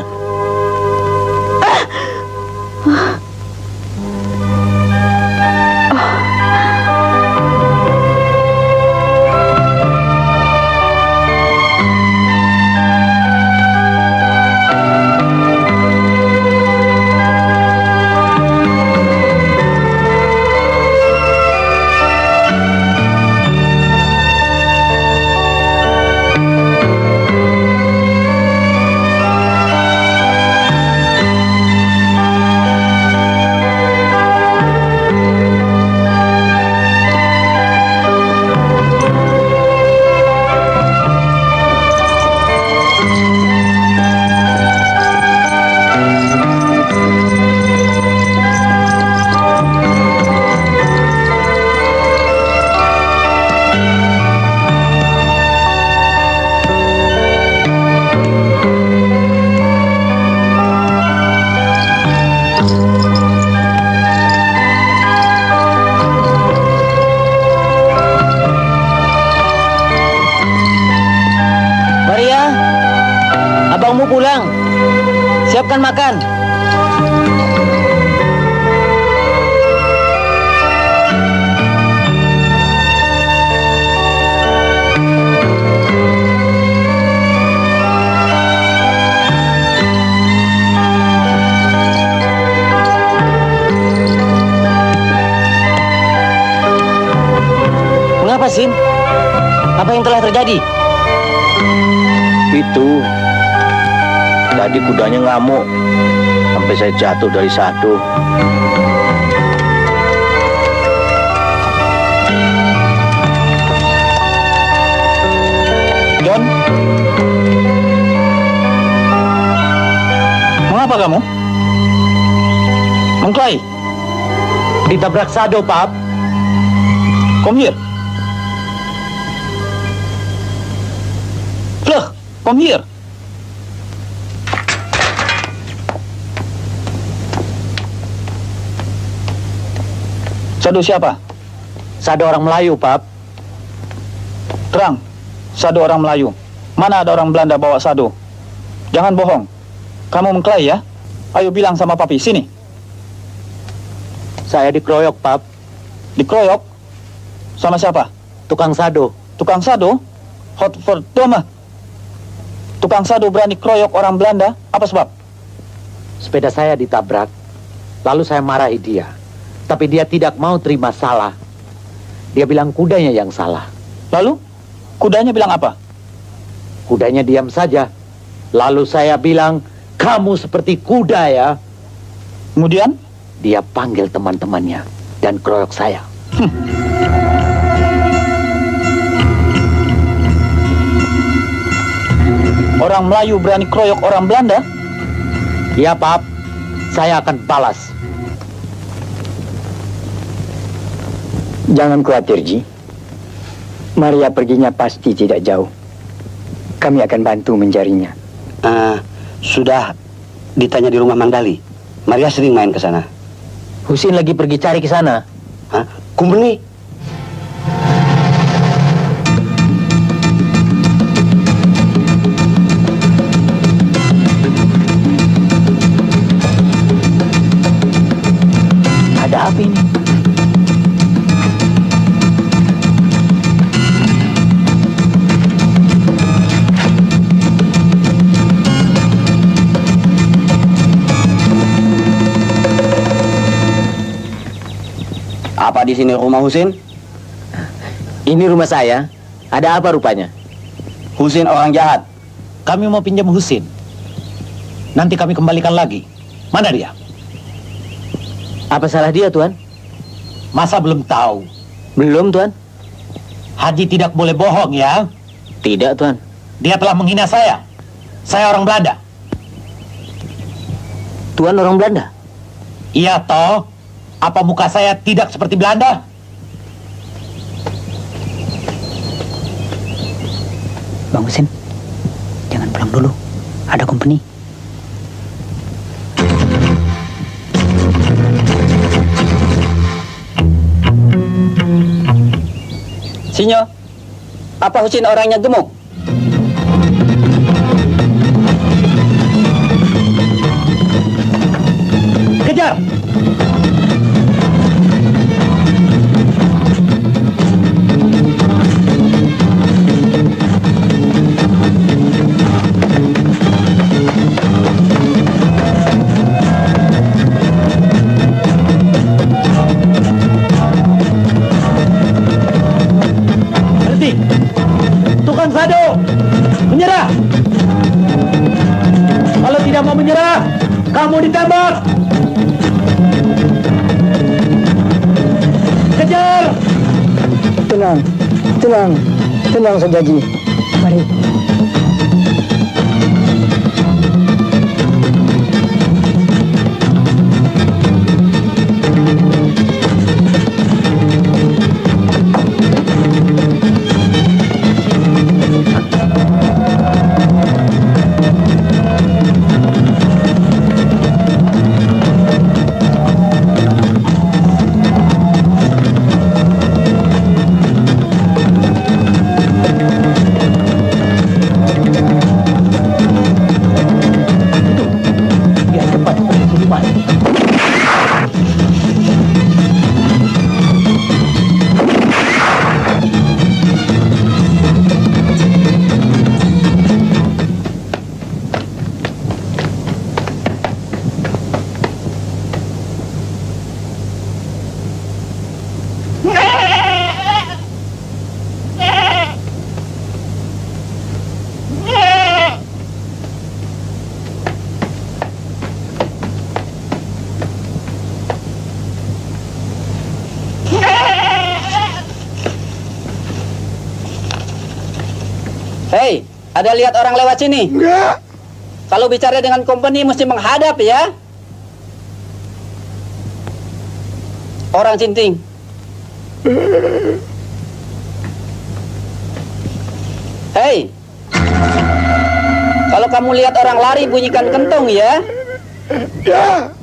A: Abangmu pulang. Siapkan makan. Mengapa, Sin? Apa yang telah terjadi?
J: Itu tadi kudanya ngamuk sampai saya jatuh dari satu.
K: John, mengapa kamu? Mengklai?
C: Ditabrak Sado, Pap.
K: Come here. Vlug, come here. Sado siapa?
C: Sado orang Melayu, Pap.
K: Terang, Sado orang Melayu. Mana ada orang Belanda bawa Sado? Jangan bohong. Kamu mengklai ya? Ayo bilang sama papi, sini.
C: Saya dikeroyok, Pap.
K: Dikeroyok? Sama siapa?
C: Tukang sado.
K: Tukang sado? Hot for Doma. Tukang sado berani keroyok orang Belanda, apa sebab?
C: Sepeda saya ditabrak, lalu saya marahi dia. Tapi dia tidak mau terima salah. Dia bilang kudanya yang salah.
K: Lalu? Kudanya bilang apa?
C: Kudanya diam saja. Lalu saya bilang, kamu seperti kuda ya.
K: Kemudian?
C: Dia panggil teman-temannya dan keroyok saya.
K: Hmm. Orang Melayu berani keroyok orang Belanda?
C: Iya, Pap. Saya akan balas.
L: Jangan khawatir, Ji. Maria perginya pasti tidak jauh. Kami akan bantu mencarinya.
H: Uh, sudah ditanya di rumah Mang Dali. Maria sering main ke sana.
A: Husin lagi pergi cari ke sana.
H: Hah? Kumbeni?
A: Ada apa ini?
H: Apa di sini rumah Husin?
A: Ini rumah saya. Ada apa rupanya?
H: Husin orang jahat.
I: Kami mau pinjam Husin. Nanti kami kembalikan lagi. Mana dia?
A: Apa salah dia, Tuan?
I: Masa belum tahu?
A: Belum, Tuan.
I: Haji tidak boleh bohong, ya?
A: Tidak, Tuan.
I: Dia telah menghina saya. Saya orang Belanda.
A: Tuan orang Belanda?
I: Iya, toh. Apa muka saya tidak seperti Belanda?
L: Bang Husin, jangan pulang dulu. Ada company.
A: Sinyo, apa Husin orangnya gemuk?
I: Kejar! Tukang sado, menyerah. Kalau tidak mau menyerah, kamu ditembak. Kejar.
L: Tenang, tenang, tenang saja, Ji. Mari.
A: Hei, ada lihat orang lewat sini?
M: Enggak.
A: Kalau bicara dengan company mesti menghadap ya. Orang Cinting. Hei, kalau kamu lihat orang lari bunyikan kentong ya.
M: Ya.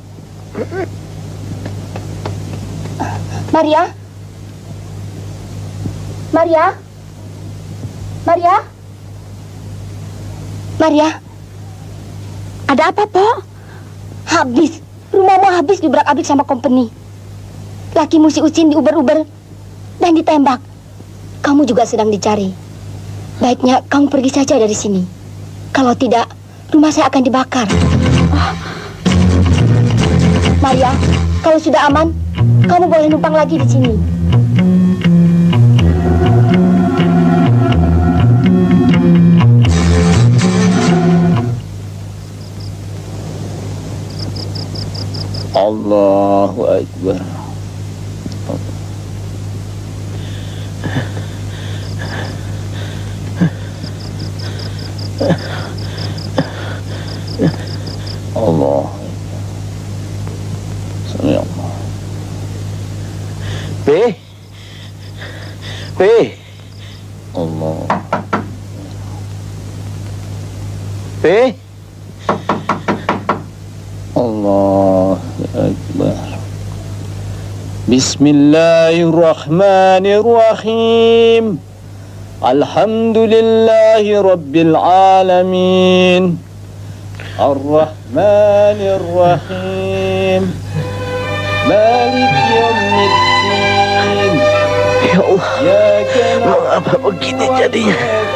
F: Maria? Maria? Maria? Maria? Ada apa, Po? Habis. Rumahmu habis diubrak-abrik sama company. Lakimu si Ucin diuber-uber dan ditembak. Kamu juga sedang dicari. Baiknya kamu pergi saja dari sini. Kalau tidak, rumah saya akan dibakar. Oh. Maria, kalau sudah aman, kamu boleh numpang lagi di sini.
K: Allahu Akbar. Allah. Sami Allah.
J: B. B.
K: Allah.
J: B.
K: Allah Akbar. Bismillahirrahmanirrahim. Alhamdulillahi Rabbil Alamin. Ar-Rahmanir-Rahim. Malik Yawmiddin.
J: Ya Allah, mengapa begini jadinya?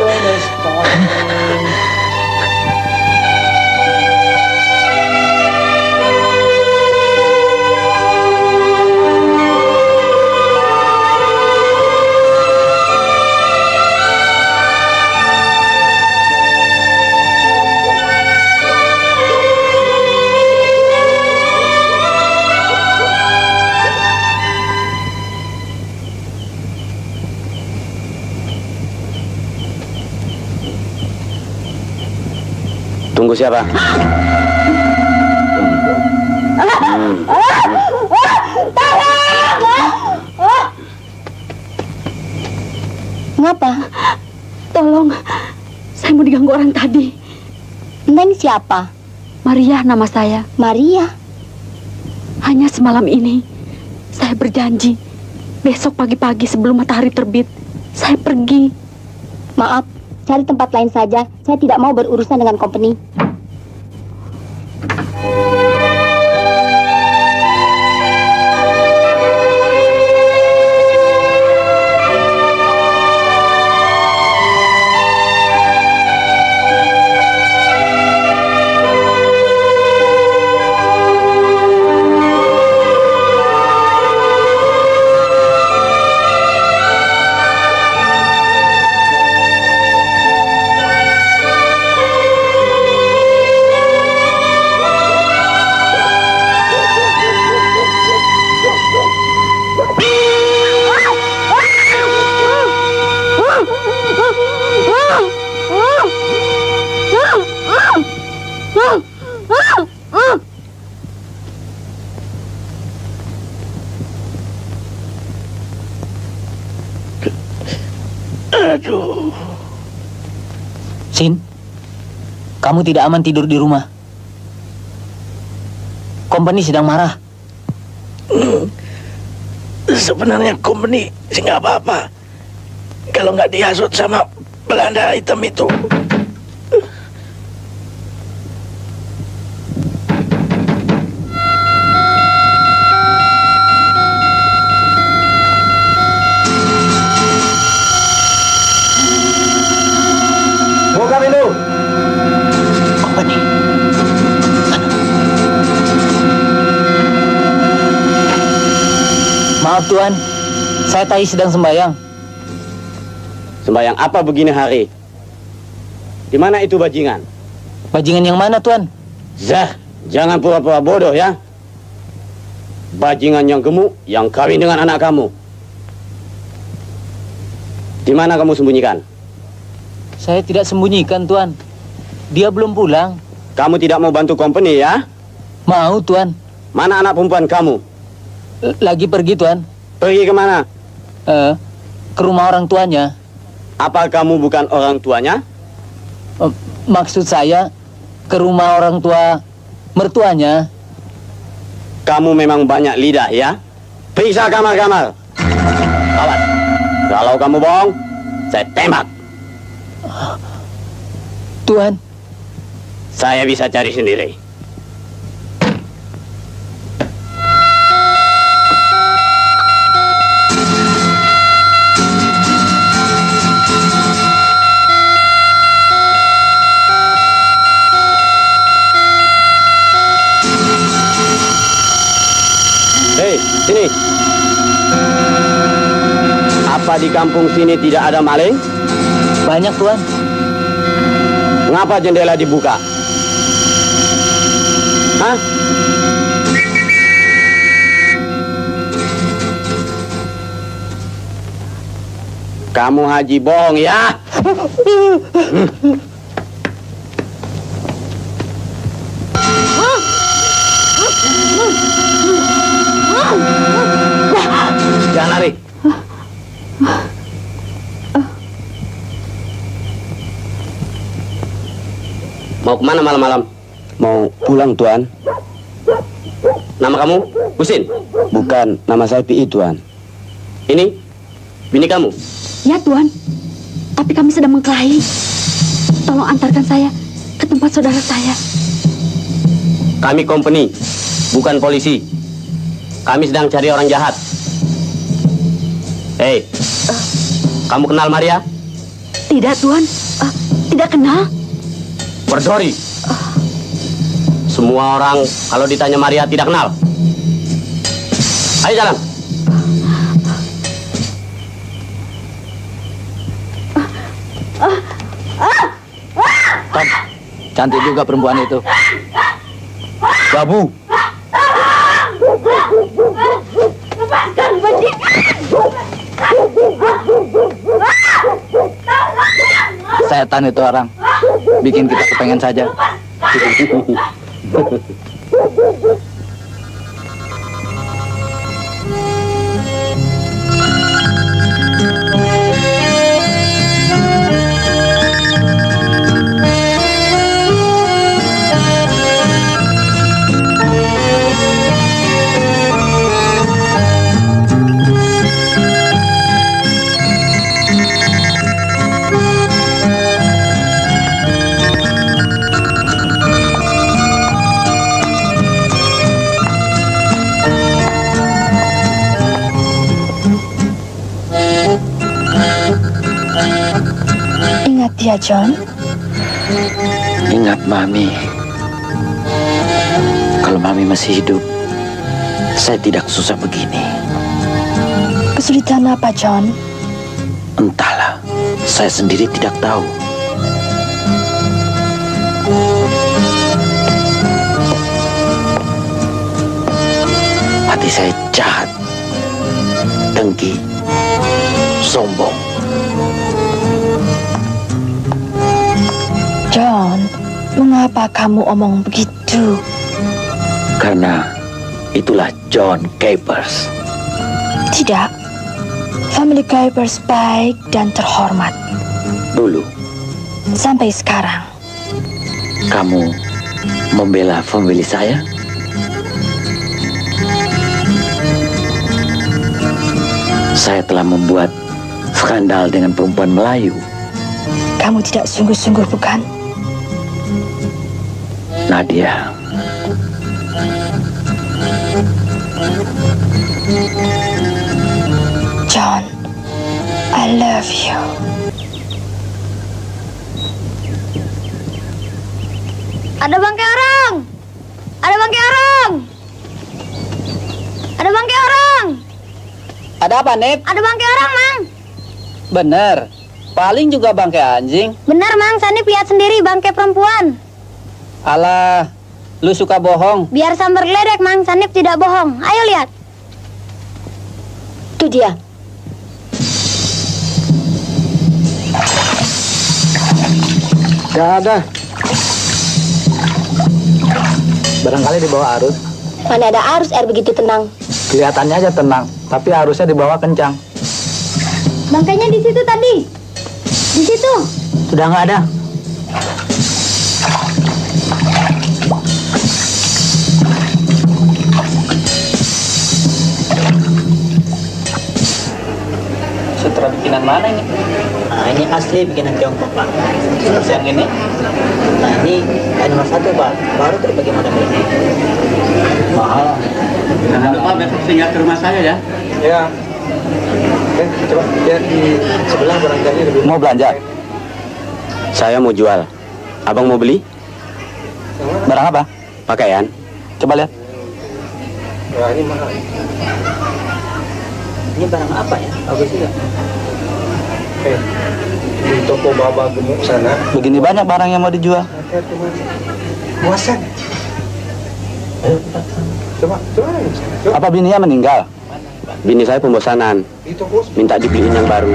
H: Tunggu siapa? Hmm.
F: Mengapa?
B: Tolong, saya mau diganggu orang tadi.
F: Neng siapa?
B: Maria nama saya.
F: Maria?
B: Hanya semalam ini, saya berjanji besok pagi-pagi sebelum matahari terbit, saya pergi.
F: Maaf, cari tempat lain saja. Saya tidak mau berurusan dengan company.
K: Aduh. Sin, kamu tidak aman tidur di rumah. Company sedang marah.
J: Sebenarnya company sih nggak apa-apa. Kalau nggak dihasut sama Belanda hitam itu.
H: Buka pintu.
K: Company. Maaf Tuan, saya tadi sedang sembahyang.
H: Sembayang apa begini hari? Di mana itu bajingan?
K: Bajingan yang mana Tuan?
H: Zah, jangan pura-pura bodoh ya. Bajingan yang gemuk yang kawin dengan anak kamu. Di mana kamu sembunyikan?
K: Saya tidak sembunyikan Tuan. Dia belum pulang.
H: Kamu tidak mau bantu company ya?
K: Mau Tuan.
H: Mana anak perempuan kamu?
K: Lagi pergi Tuan.
H: Pergi kemana?
K: Uh, ke rumah orang tuanya.
H: Apa kamu bukan orang tuanya?
K: Uh, maksud saya ke rumah orang tua mertuanya.
H: Kamu memang banyak lidah ya? Periksa kamar-kamar. Awas. Kalau kamu bohong, saya tembak.
K: Tuan,
H: saya bisa cari sendiri. Apa di kampung sini tidak ada maling?
A: Banyak, Tuan.
H: Ngapa jendela dibuka? Hah? Kamu Haji bohong ya?
J: Jangan lari.
H: Mau kemana malam-malam? Mau pulang, Tuan. Nama kamu? Husin? Bukan, nama saya Pi, Tuan. Ini? Bini kamu?
B: Ya, Tuan. Tapi kami sedang mengkelahi. Tolong antarkan saya ke tempat saudara saya.
H: Kami company, bukan polisi. Kami sedang cari orang jahat. Hei, uh, kamu kenal Maria?
B: Tidak, Tuan. Uh, tidak kenal.
H: Berdori. Uh. Semua orang kalau ditanya Maria tidak kenal. Ayo jalan.
I: Tom, cantik juga perempuan itu. Babu.
N: Lepaskan bajingan.
I: Setan itu orang. Bikin kita kepengen saja.
F: Ya, John.
C: Ingat Mami. Kalau Mami masih hidup, saya tidak susah begini.
F: Kesulitan apa, John?
C: Entahlah, saya sendiri tidak tahu. Hati saya jahat, dengki, sombong.
F: John, mengapa kamu omong begitu?
C: Karena itulah John Capers.
F: Tidak, family Capers baik dan terhormat.
C: Dulu.
F: Sampai sekarang.
C: Kamu membela family saya? Saya telah membuat skandal dengan perempuan Melayu.
F: Kamu tidak sungguh-sungguh, bukan?
C: Nadia.
F: John, I love you.
N: Ada bangkai orang. Ada bangkai orang. Ada bangkai orang.
K: Ada apa, Nep?
N: Ada bangkai orang, Mang.
K: Bener. Paling juga bangkai anjing.
N: Benar, Mang. Sanip lihat sendiri bangkai perempuan.
K: Alah, lu suka bohong.
N: Biar sambar geledek, Mang. Sanip tidak bohong. Ayo lihat.
F: Itu dia.
G: Gak ada.
I: Barangkali di bawah arus.
F: Mana ada arus air begitu tenang.
I: Kelihatannya aja tenang, tapi arusnya di bawah kencang.
N: Bangkainya di situ tadi. Di situ.
I: Sudah nggak ada.
K: Sutra bikinan mana ini?
O: Nah, ini asli bikinan Tiongkok, Pak.
K: Terus yang ini?
O: Nah, ini kain nomor satu, Pak. Baru terbagi model ini.
K: Mahal. Jangan lupa besok singgah ke rumah saya ya.
G: Ya. Oke, coba lihat di sebelah barangkali lebih.
I: Mau belanja?
H: Saya mau jual. Abang mau beli?
I: Barang apa?
H: Pakaian.
I: Coba lihat.
G: Wah, ini mahal.
O: Ini barang apa ya? Bagus juga.
K: Eh, di toko Baba Gemuk sana. Begini banyak barang yang mau dijual.
G: Muasan.
K: Ayo,
G: Coba, coba. coba.
K: Apa bininya meninggal?
H: Bini saya pembosanan, minta dibeliin yang baru.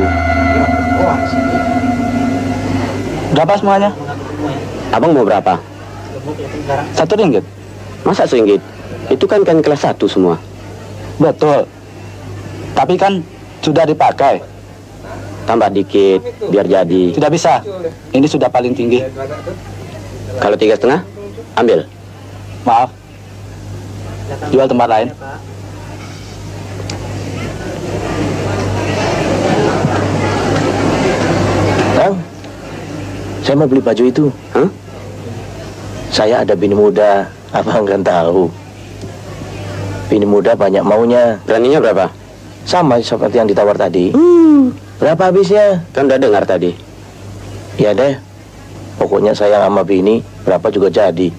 K: Berapa semuanya?
H: Abang mau berapa?
K: Satu ringgit.
H: Masa seringgit? Itu kan kain kelas satu semua.
K: Betul. Tapi kan sudah dipakai.
H: Tambah dikit, biar jadi.
K: Tidak bisa. Ini sudah paling tinggi.
H: Kalau tiga setengah, ambil.
K: Maaf. Jual tempat lain.
J: Kang, saya mau beli baju itu.
H: Hah?
J: Saya ada bini muda, abang kan tahu. Bini muda banyak maunya.
H: Beraninya berapa?
J: Sama seperti yang ditawar tadi.
H: Hmm.
J: Berapa habisnya?
H: Kan udah dengar tadi.
J: Ya deh, pokoknya sayang sama bini, berapa juga jadi.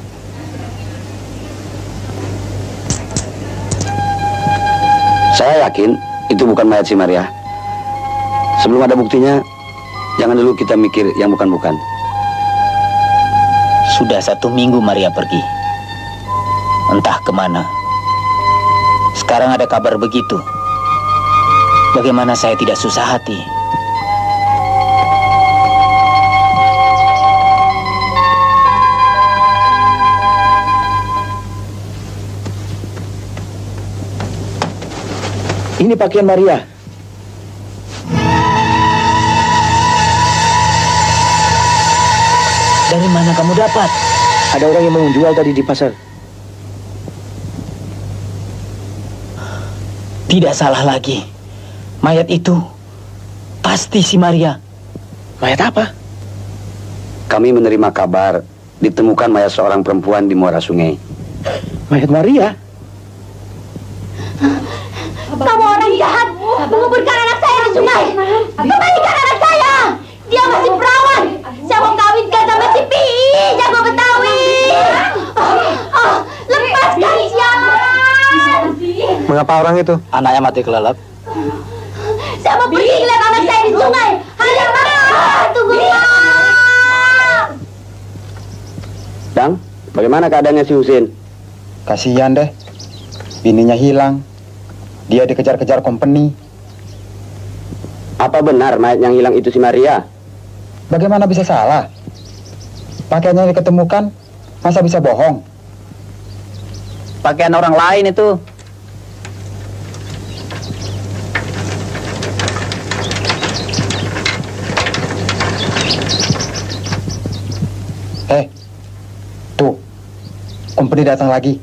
H: Saya yakin itu bukan mayat si Maria. Sebelum ada buktinya, jangan dulu kita mikir yang bukan-bukan.
A: Sudah satu minggu Maria pergi. Entah kemana. Sekarang ada kabar begitu. Bagaimana saya tidak susah hati.
J: Ini pakaian Maria.
A: Dari mana kamu dapat?
J: Ada orang yang mau menjual tadi di pasar.
A: Tidak salah lagi. Mayat itu pasti si Maria.
J: Mayat apa?
H: Kami menerima kabar ditemukan mayat seorang perempuan di muara sungai.
J: Mayat Maria?
N: Kamu orang jahat, menguburkan anak saya di sungai. Kembalikan anak saya. Dia masih perawan. Saya mau kawinkan sama si Pi, jago Betawi. Oh, lepaskan sialan.
G: Mengapa orang itu?
K: Anaknya mati kelelep.
N: Saya mau pergi lihat anak saya di sungai. Hanya Mak, tunggu Mak.
H: Dang, bagaimana keadaannya si Husin?
G: Kasihan deh. Bininya hilang. Dia dikejar-kejar company.
H: Apa benar mayat yang hilang itu si Maria?
G: Bagaimana bisa salah? Pakaiannya diketemukan, masa bisa bohong?
K: Pakaian orang lain itu.
G: Eh, tuh, company datang lagi.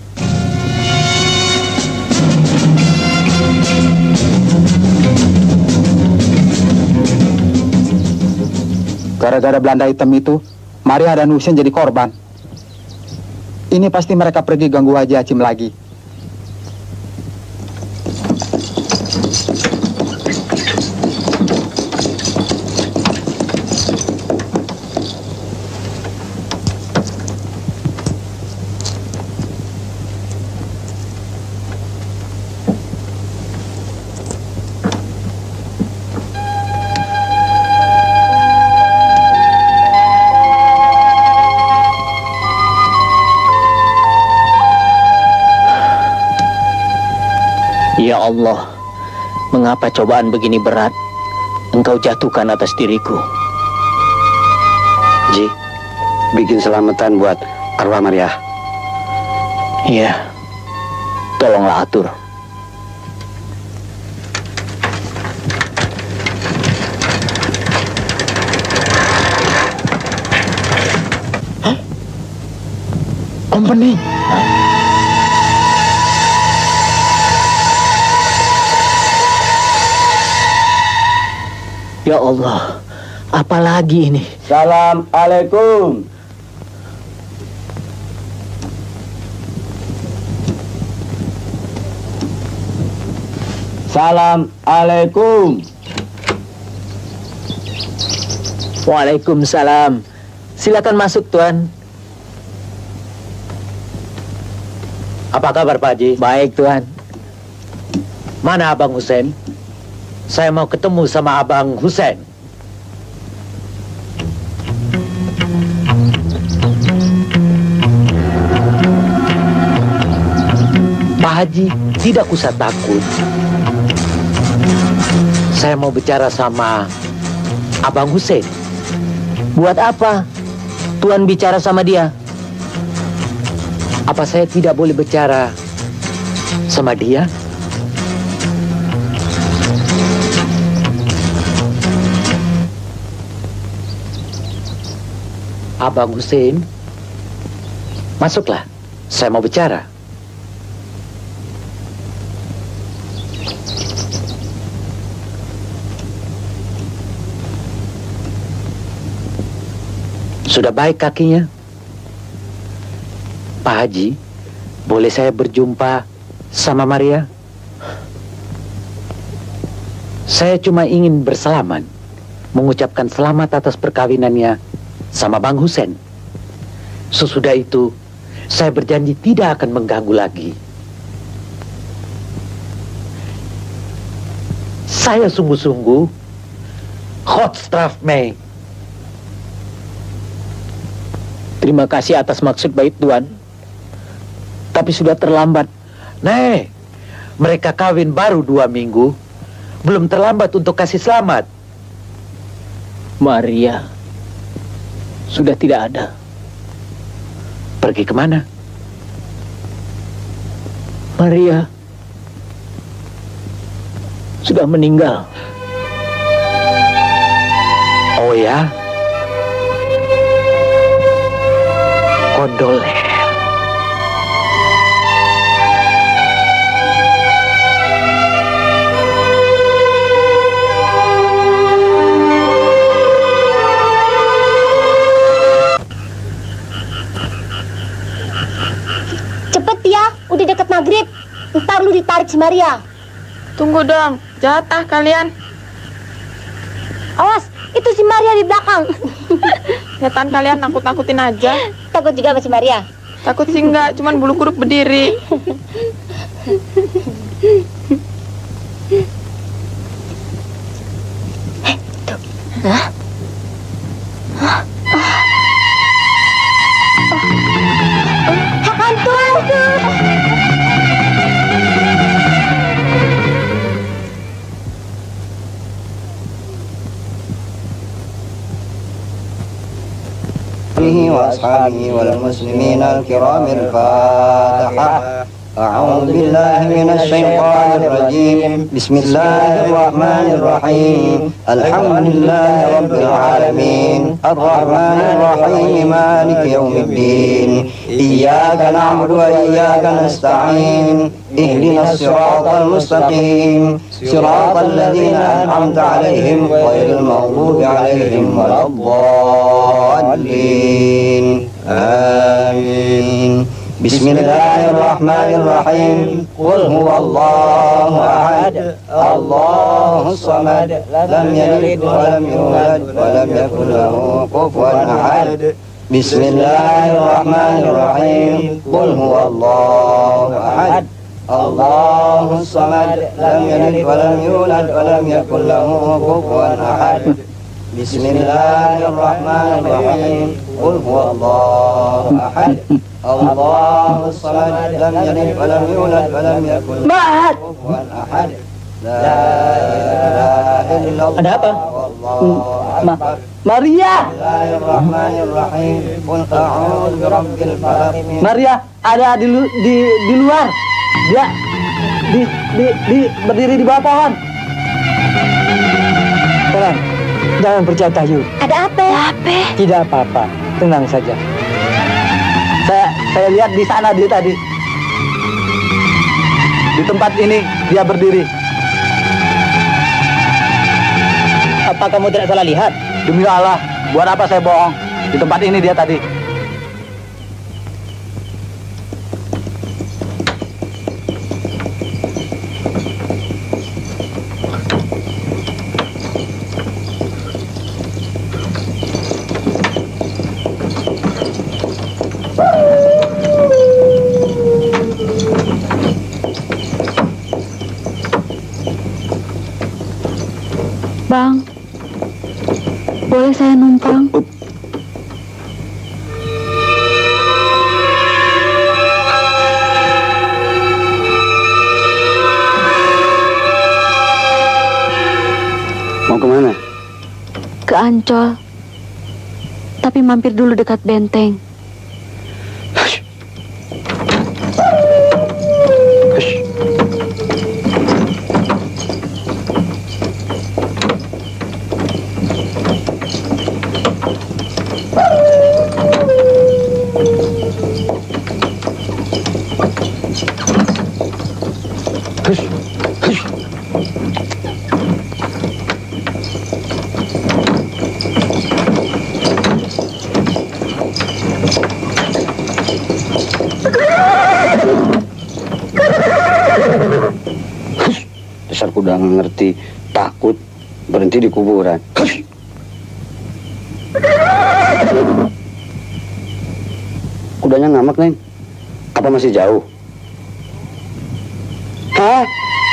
G: Gara-gara Belanda hitam itu, Maria dan Husin jadi korban. Ini pasti mereka pergi ganggu Haji Hacim lagi.
A: Ya Allah, mengapa cobaan begini berat Engkau jatuhkan atas diriku?
H: Ji, bikin selamatan buat arwah Maria.
A: Iya, tolonglah atur.
G: Hah? Company?
A: Ya Allah, apalagi ini?
H: Assalamualaikum. Assalamualaikum.
A: Waalaikumsalam. Silakan masuk, Tuan.
J: Apa kabar, Pak Haji?
A: Baik, Tuan.
C: Mana Abang Hussein? Saya mau ketemu sama Abang Hussein. Pak Haji, tidak usah takut. Saya mau bicara sama Abang Hussein.
A: Buat apa Tuan bicara sama dia?
C: Apa saya tidak boleh bicara sama dia? Abang Hussein, masuklah. Saya mau bicara. Sudah baik kakinya? Pak Haji, boleh saya berjumpa sama Maria? Saya cuma ingin bersalaman, mengucapkan selamat atas perkawinannya sama Bang Hussein. Sesudah itu, saya berjanji tidak akan mengganggu lagi. Saya sungguh-sungguh hot straf me.
A: Terima kasih atas maksud baik Tuan. Tapi sudah terlambat.
C: Nih, mereka kawin baru dua minggu. Belum terlambat untuk kasih selamat.
A: Maria sudah tidak ada.
C: Pergi kemana?
A: Maria sudah meninggal.
C: Oh ya? Kondolen.
F: Cepet ya, udah deket maghrib. Ntar lu ditarik si Maria.
D: Tunggu dong, jatah kalian.
F: Awas, itu si Maria di belakang.
D: Setan kalian nakut-nakutin aja.
F: Takut juga sama si Maria?
D: Takut sih enggak, cuman bulu kuduk berdiri.
F: Eh, tuh. Hah? Hah? Hantu, hantu.
P: وأصحابه والمسلمين الكرام الفاتحة. أعوذ بالله من الشيطان الرجيم. بسم الله الرحمن الرحيم. الحمد لله رب العالمين الرحمن الرحيم مالك يوم الدين. إياك نعبد وإياك نستعين. اهدنا الصراط المستقيم صراط الذين أنعمت عليهم غير المغضوب عليهم ولا الضالين. آمين. بسم الله الرحمن الرحيم. قل هو الله أحد الله الصمد لم يلد ولم يولد ولم يكن له كفوا أحد. بسم الله الرحمن الرحيم. قل هو الله أحد الله الصمد لم يلد ولم يولد ولم يكن له كفوا أحد. بسم الله الرحمن الرحيم. قل هو الله أحد الله الصمد لم يلد ولم يولد ولم يكن له كفوا أحد. لا إله إلا الله.
A: Ada apa?
P: Ma
A: Maria.
P: Bismillahirrahmanirrahim. Qul a'udzu birabbil falaq.
A: Maria ada di lu, di di luar. Dia di di di berdiri di bawah pohon. Tenang. Jangan percaya Tayu.
F: Ada apa? Apa?
A: Tidak apa-apa. Tenang saja. Saya saya lihat di sana dia tadi. Di tempat ini dia berdiri. Apa kamu tidak salah lihat? Demi Allah, buat apa saya bohong? Di tempat ini dia tadi.
B: Bang, boleh saya numpang?
H: Mau kemana?
B: Ke Ancol. Tapi mampir dulu dekat benteng.
H: Hush. Hush. Hush. Hush. Dasar kuda nggak ngerti, takut, berhenti di kuburan. Hush. Kudanya ngamak, Neng. Apa masih jauh? Hah?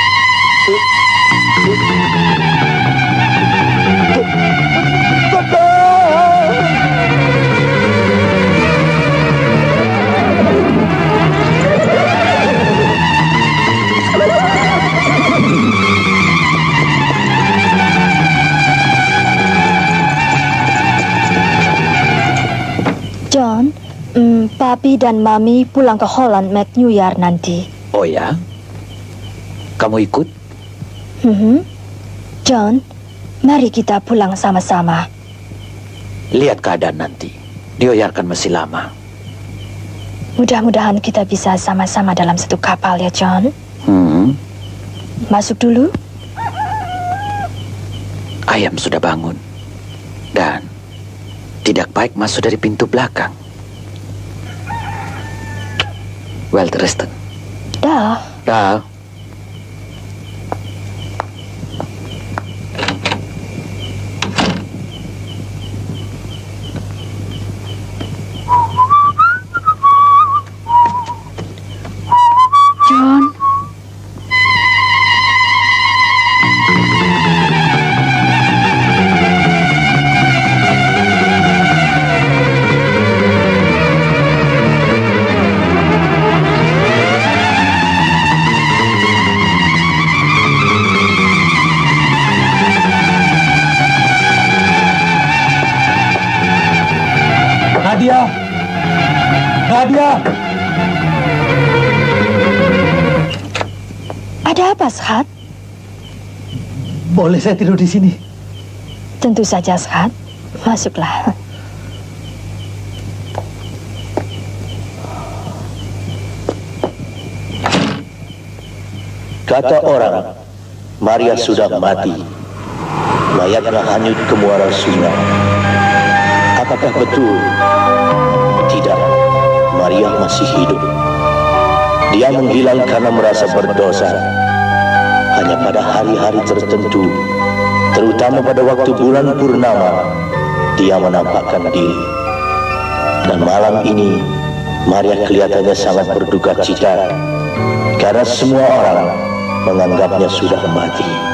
F: John, mm, Papi dan Mami pulang ke Holland Mac New Year nanti.
C: Oh ya? Kamu ikut?
F: Hmm. John, mari kita pulang sama-sama.
C: Lihat keadaan nanti. New Year kan masih lama.
F: Mudah-mudahan kita bisa sama-sama dalam satu kapal ya, John.
C: Hmm.
F: Masuk dulu.
C: Ayam sudah bangun. Dan tidak baik masuk dari pintu belakang. Well, Tristan.
F: Dah.
C: Dah.
B: John.
K: Nadia! Nadia!
F: Ada apa, Shat?
K: Boleh saya tidur di sini?
F: Tentu saja, Shat. Masuklah.
J: Kata orang, Maria sudah mati. Mayatnya hanyut ke muara sungai. Apakah betul? Tidak, Maria masih hidup. Dia menghilang karena merasa berdosa. Hanya pada hari-hari tertentu, terutama pada waktu bulan purnama, dia menampakkan diri. Dan malam ini, Maria kelihatannya sangat berduka cita karena semua orang menganggapnya sudah mati.